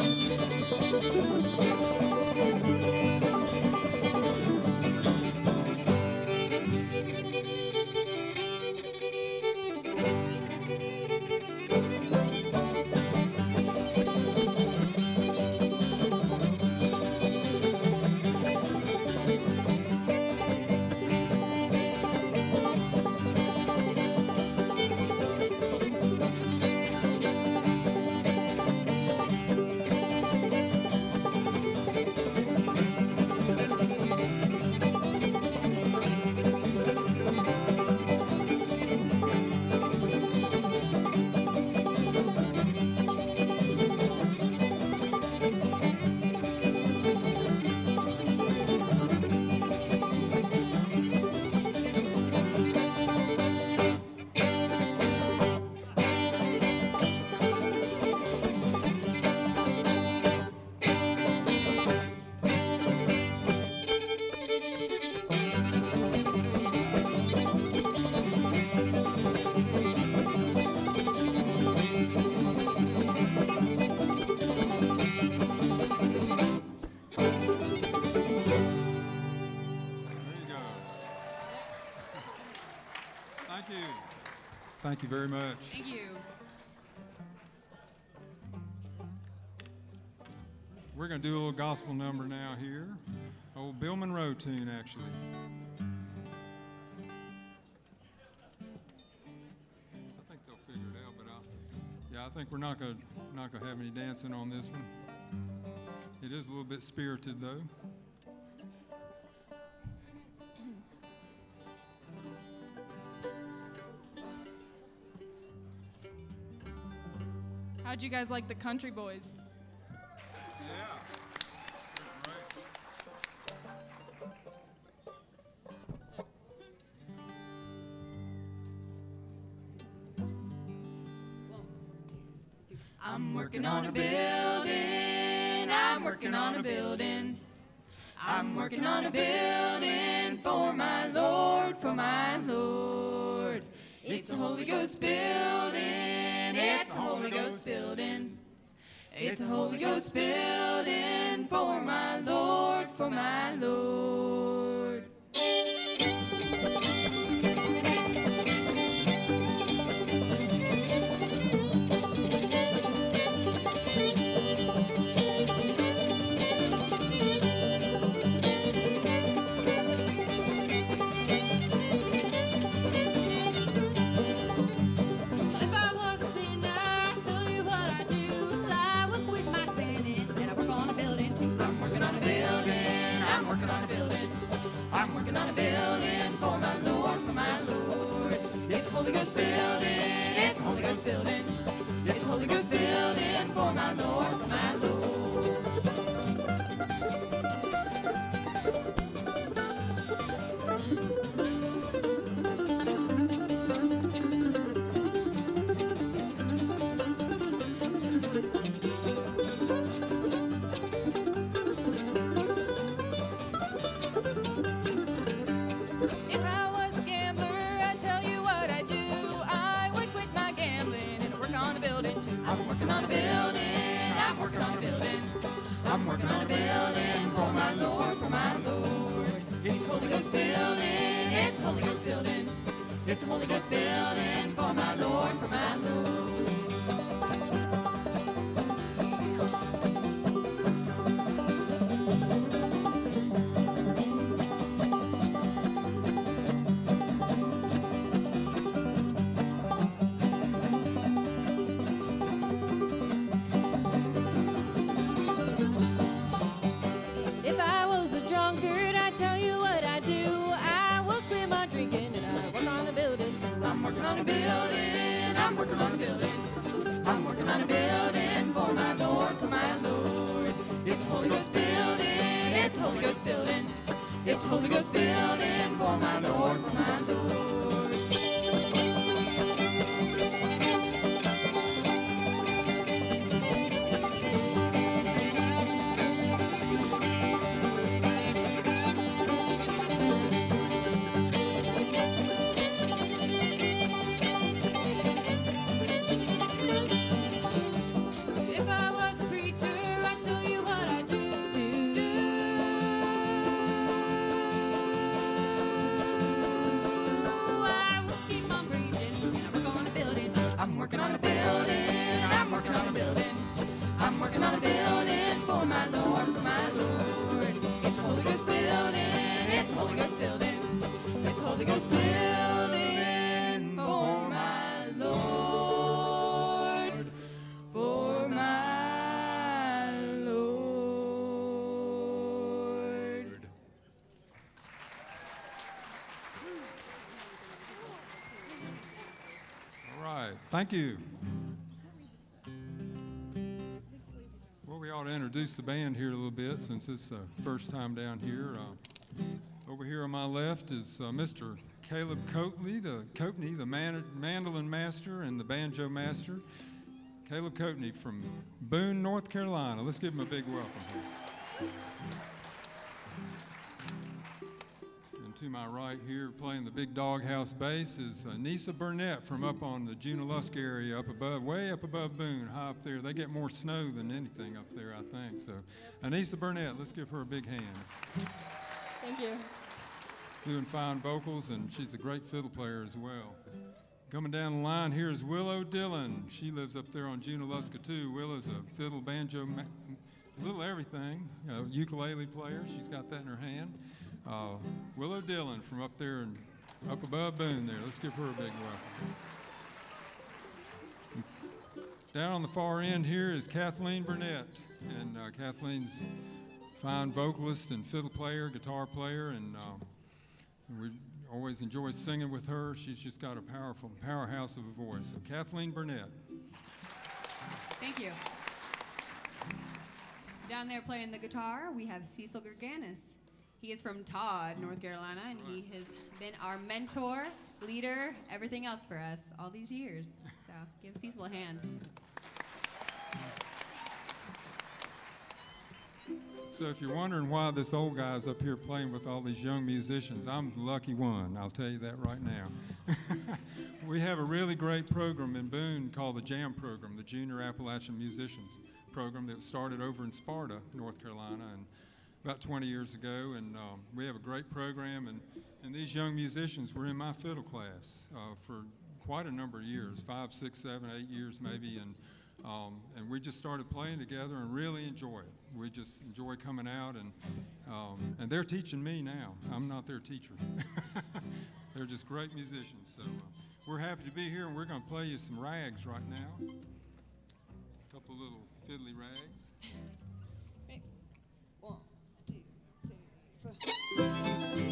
Thank you very much. Thank you. We're going to do a little gospel number now here. Old Bill Monroe tune, actually. I think they'll figure it out, but I think we're not going to have any dancing on this one. It is a little bit spirited, though. How'd you guys like the Country Boys? I'm working on a building, I'm working on a building. I'm working on a building for my Lord, for my Lord. It's a Holy Ghost building, it's a Holy Ghost building. It's a Holy Ghost building for my Lord, for my Lord. I'm working on a building for my Lord, for my Lord. It's Holy Ghost building, it's Holy Ghost building. It's Holy Ghost building for my Lord, for my Lord. I'm working on a building for my Lord, for my Lord. It's Holy Ghost building, it's Holy Ghost building. It's Holy Ghost building for my Lord, for my Lord. It's Holy Ghost building for my Lord, for my Lord. If I was a preacher, I'd tell you what I do. I'm working on a building, I'm working on a building. I'm working on a building for my Lord, for my Lord. It's Holy Ghost building, it's Holy Ghost building. It's Holy Ghost building for my Lord, for my Lord. All right, thank you. Well, we ought to introduce the band here a little bit since it's the first time down here. Over here on my left is Mr. Caleb Coatney, the mandolin master and the banjo master. Caleb Coatney from Boone, North Carolina. Let's give him a big welcome here. To my right here, playing the big doghouse bass, is Nisa Burnett from up on the Junaluska area, up above, way up above Boone, high up there. They get more snow than anything up there, I think. So, Nisa Burnett, let's give her a big hand. Thank you. Doing fine vocals, and she's a great fiddle player as well. Coming down the line here is Willow Dillon. She lives up there on Junaluska too. Willow's a fiddle, banjo, a little everything, ukulele player. She's got that in her hand. Willow Dillon from up there and up above Boone there. Let's give her a big welcome. Down on the far end here is Kathleen Burnett. And Kathleen's a fine vocalist and fiddle player, guitar player, and we always enjoy singing with her. She's just got a powerful powerhouse of a voice. So Kathleen Burnett. Thank Thank you. Down there playing the guitar, we have Cecil Gerganis. He is from Todd, North Carolina, and he has been our mentor, leader, everything else for us all these years. So give Cecil a hand. So if you're wondering why this old guy's up here playing with all these young musicians, I'm the lucky one. I'll tell you that right now. We have a really great program in Boone called the JAM program, the Junior Appalachian Musicians program that started over in Sparta, North Carolina, and about 20 years ago. And we have a great program, and these young musicians were in my fiddle class for quite a number of years, 5, 6, 7, 8 years maybe, and we just started playing together and really enjoy it. We just enjoy coming out, and they're teaching me now. I'm not their teacher. They're just great musicians. So we're happy to be here, and we're going to play you some rags right now. A couple little fiddly rags. Ready? 1, 2, 3, 4.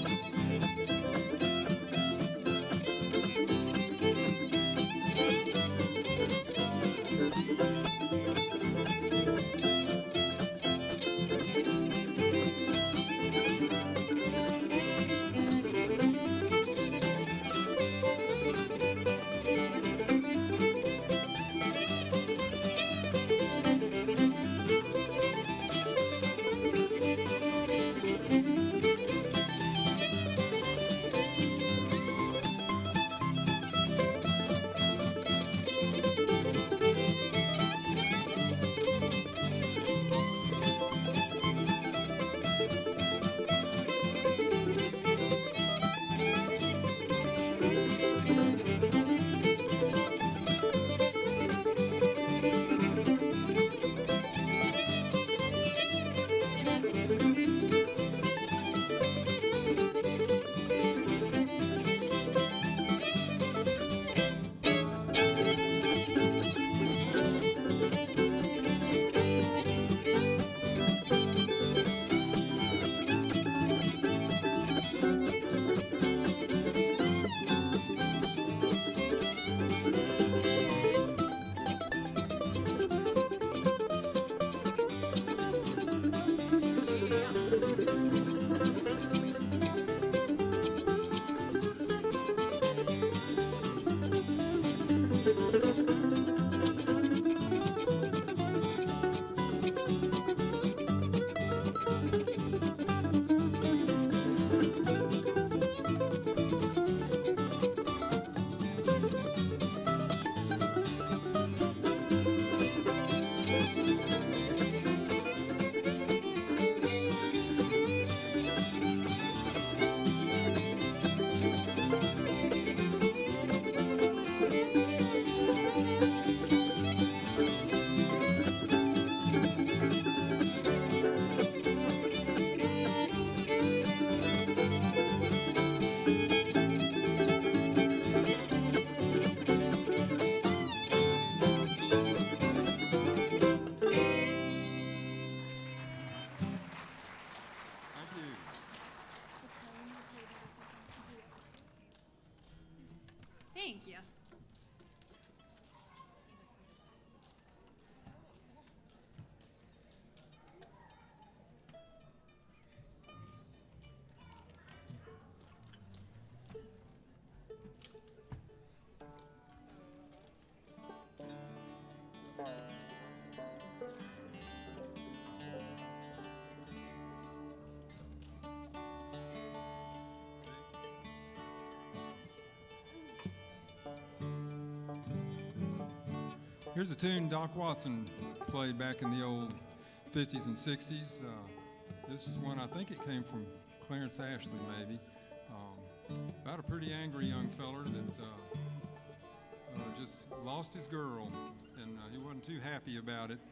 Thank you. Here's a tune Doc Watson played back in the old 50s and 60s. This is one, I think it came from Clarence Ashley, maybe. About a pretty angry young feller that just lost his girl, and he wasn't too happy about it.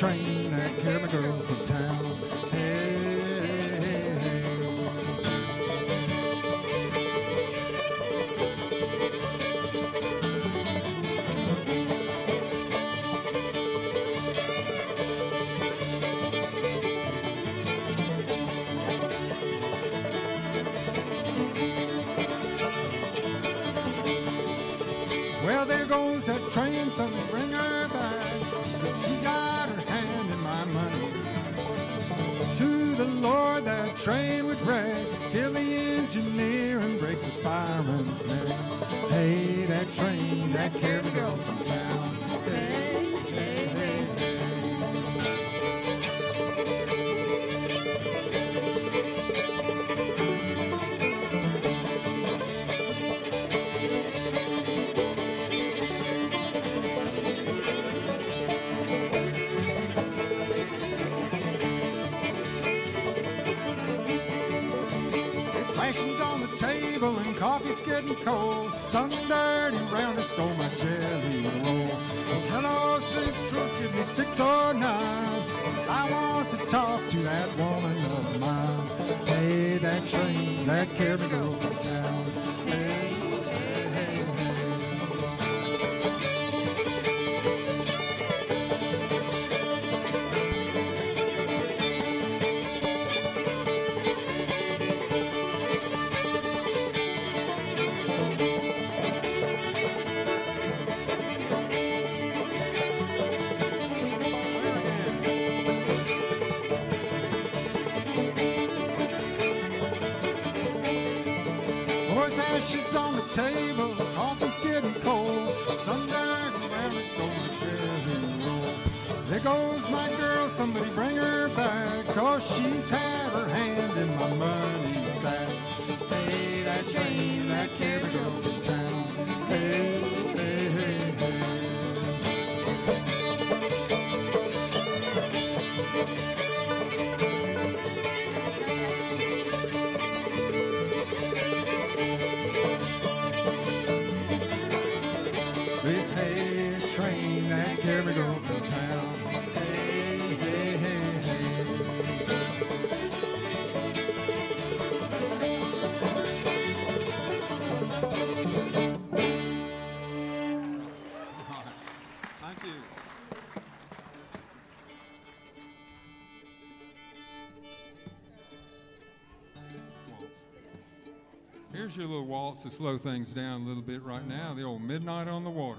train that carried my girl from town. Hey, hey, hey. Well, there goes that train, somebody bring her back. She got her hand in my money. To the Lord, that train would wreck, kill the engineer and break the fireman's neck. Hey, that train that carried a girl from town. Hey, hey, hey, hey. Rations on the table and coffee's getting cold. Some dirty rounder stole my jelly roll. Hello, Central, give me 6 or 9. I want to talk to that woman of mine. Hey, that train that carried me girl from town. Hey, hey, hey, hey. Boys, ashes on the table, coffee's getting cold. Some dirty rabbit stole my jelly roll. There goes my girl, somebody bring her back, 'cause she's had her hand in my money sack. Hey, that train that carried a girl from town. Hey, hey, hey, hey. It's hey, train that carried me girl from town. Hey, hey, hey, hey. Thank you. Here's your little waltz to slow things down a little bit right now, the old Midnight on the Water.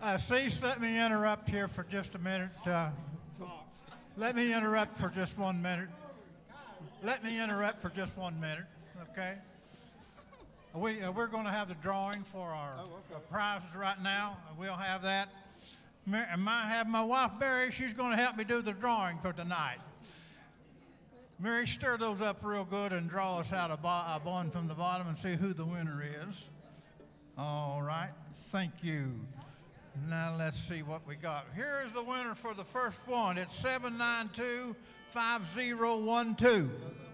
Cease, let me interrupt here for just a minute. Let me interrupt for just 1 minute. Let me interrupt for just 1 minute, okay? We're going to have the drawing for our prizes right now. We'll have that. I have my wife, Mary. She's going to help me do the drawing for tonight. Mary, stir those up real good and draw us out a one from the bottom and see who the winner is. All right. Thank you. Now let's see what we got. Here is the winner for the first one. It's 7925012.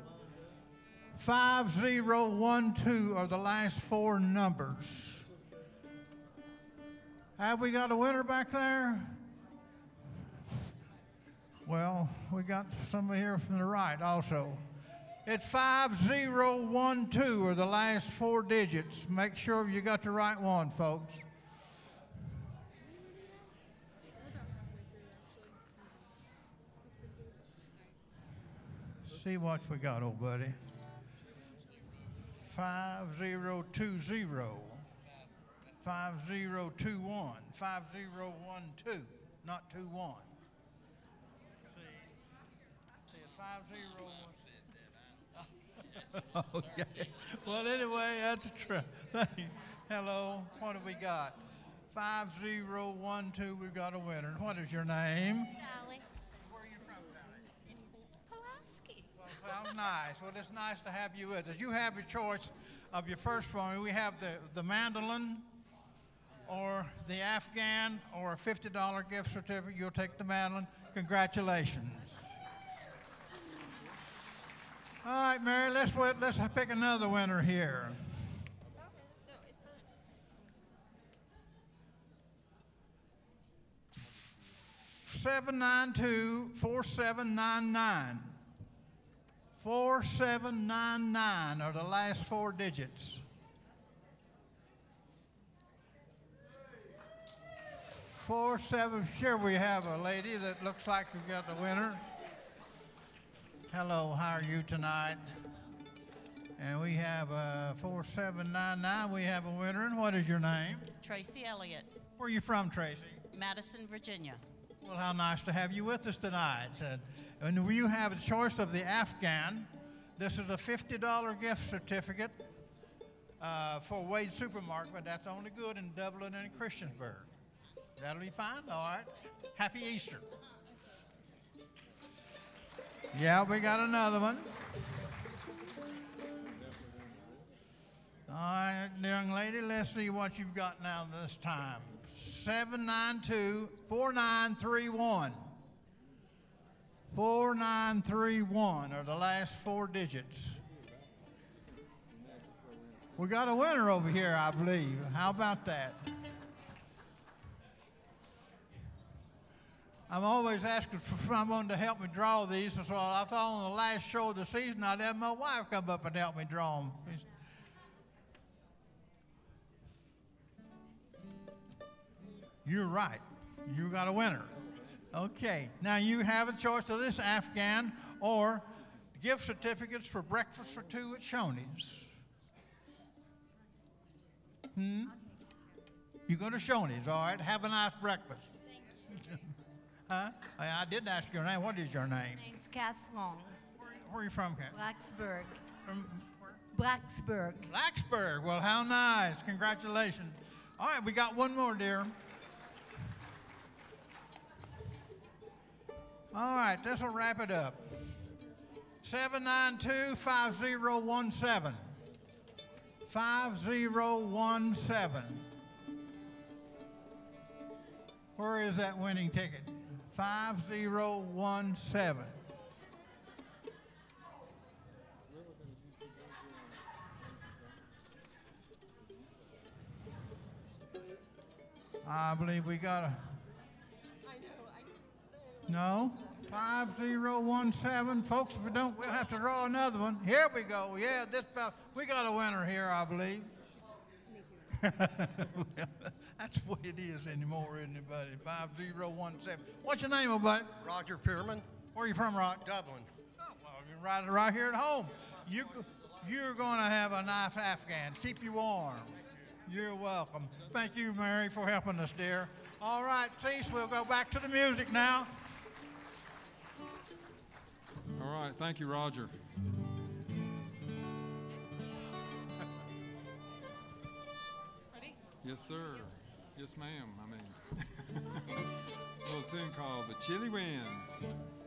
5012 are the last four numbers. Have we got a winner back there? Well, we got somebody here from the right also. It's 5012 are the last four digits. Make sure you got the right one, folks. See what we got, old buddy. 5020, 5021, 5012, not 21. See, it's 501. Okay. Well, anyway, that's a try. Hello, what have we got? 5012, we've got a winner. What is your name? Sally. Where are you from, Sally? Pulaski. Well, nice. Well, it's nice to have you with us. You have your choice of your first one. We have the mandolin or the Afghan or a $50 gift certificate. You'll take the mandolin. Congratulations. All right, Mary, let's pick another winner here. No, it's fine. 792-4799. 4799 are the last four digits. 47. Here we have a lady that looks like we've got the winner. Hello, how are you tonight? And we have 4799. We have a winner. And what is your name? Tracy Elliott, Where are you from, Tracy? Madison, Virginia. Well, how nice to have you with us tonight. And you have a choice of the Afghan. This is a $50 gift certificate for Wade Supermarket, but that's only good in Dublin and Christiansburg. That'll be fine? All right. Happy Easter. Yeah, we got another one. All right, young lady, let's see what you've got now this time. 792-4931. 4931 are the last four digits. We got a winner over here, I believe. How about that? I'm always asking for someone to help me draw these. So I thought on the last show of the season, I'd have my wife come up and help me draw them. You're right. You got a winner. Okay. Now you have a choice of this Afghan or gift certificates for breakfast for two at Shoney's. You go to Shoney's, all right? Have a nice breakfast. Huh? I didn't ask your name. What is your name? My name's Cass Long. Where are you from, Kat? Blacksburg. From Blacksburg. Blacksburg. Well, how nice. Congratulations. All right, we got one more, dear. All right, this will wrap it up. 792-5017. 5017. Where is that winning ticket? 5017. I believe we got a... No? 5017. Folks, if we don't, we'll have to draw another one. Here we go. Yeah, we got a winner here, I believe. That's the way it is anymore, isn't it, buddy? 5017. What's your name, old buddy? Roger Pierman. Where are you from, Rock? Dublin. Oh, well, you're right here at home. You're going to have a nice Afghan. Keep you warm. You're welcome. Thank you, Mary, for helping us, dear. All right, Cease, we'll go back to the music now. All right, thank you, Roger. Ready? Yes, sir. Yes, ma'am. I mean, a little tune called "The Chilly Winds."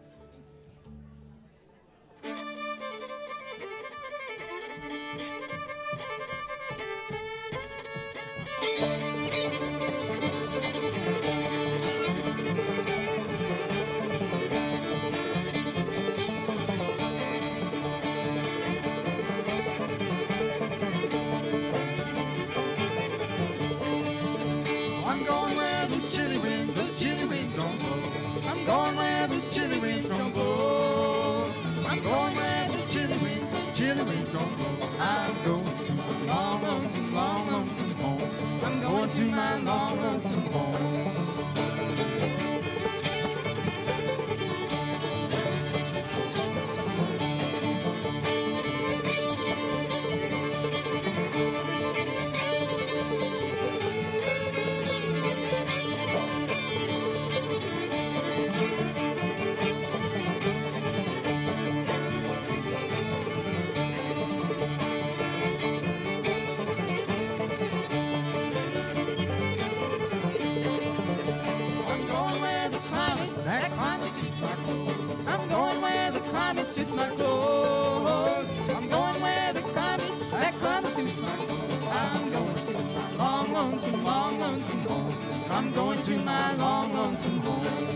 I'm going where those chilly winds don't blow. I'm going where those chilly winds don't blow. I'm going where those chilly winds don't blow. I'm going to my long, lonesome home. I'm going to my long, lonesome home. Suits my clothes. I'm going where the climate suits my clothes. I'm going to my long, lonesome home. I'm going to my long, lonesome home.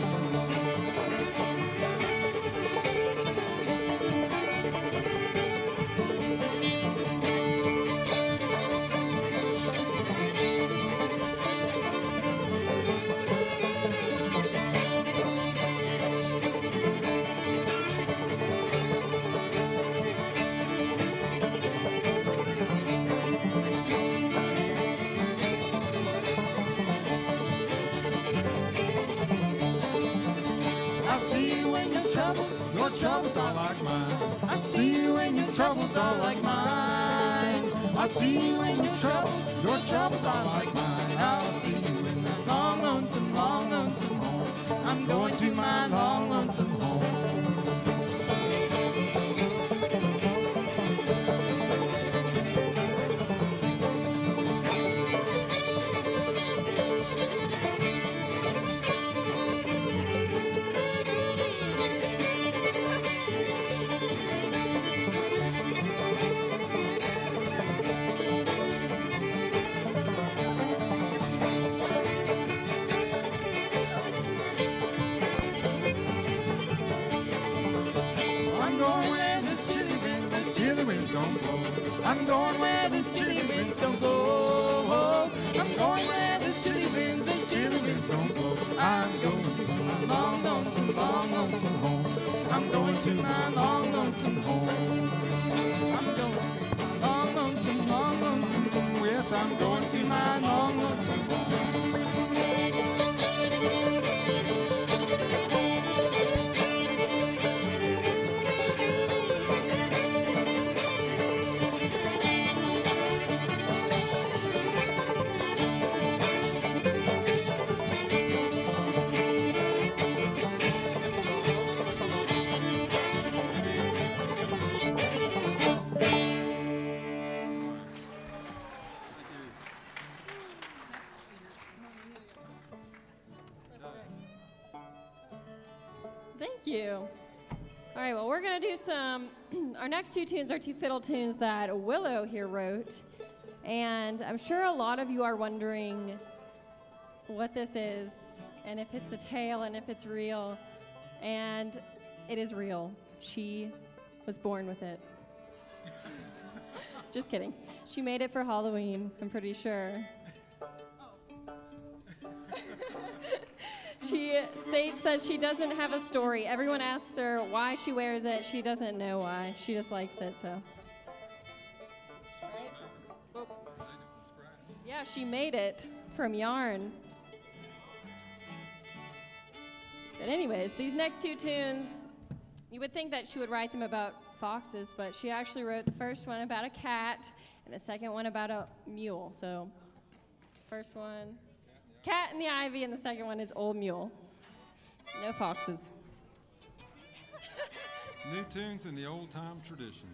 Your troubles are like mine. I see you and your troubles are like mine. I see you and your troubles are like mine. I'll see you in that long, lonesome home. I'm going to my long, lonesome home. I'm going where these chilly winds don't blow. I'm going where these chilly winds don't blow. I'm going to my long, lonesome home. I'm going to my long, lonesome home. I'm going to my long, lonesome home. Yes, I'm going to my long, lonesome home. Thank you. All right, well, we're going to do some, our next two tunes are two fiddle tunes that Willow here wrote. And I'm sure a lot of you are wondering what this is, and if it's a tale, and if it's real. And it is real. She was born with it. Just kidding. She made it for Halloween, I'm pretty sure. She states that she doesn't have a story. Everyone asks her why she wears it. She doesn't know why. She just likes it, so. Right? Oh. Yeah, she made it from yarn. But anyways, these next two tunes, you would think that she would write them about foxes, but she actually wrote the first one about a cat and the second one about a mule. So, first one, Cat in the Ivy, and the second one is Old Mule. No foxes. New tunes in the old-time tradition.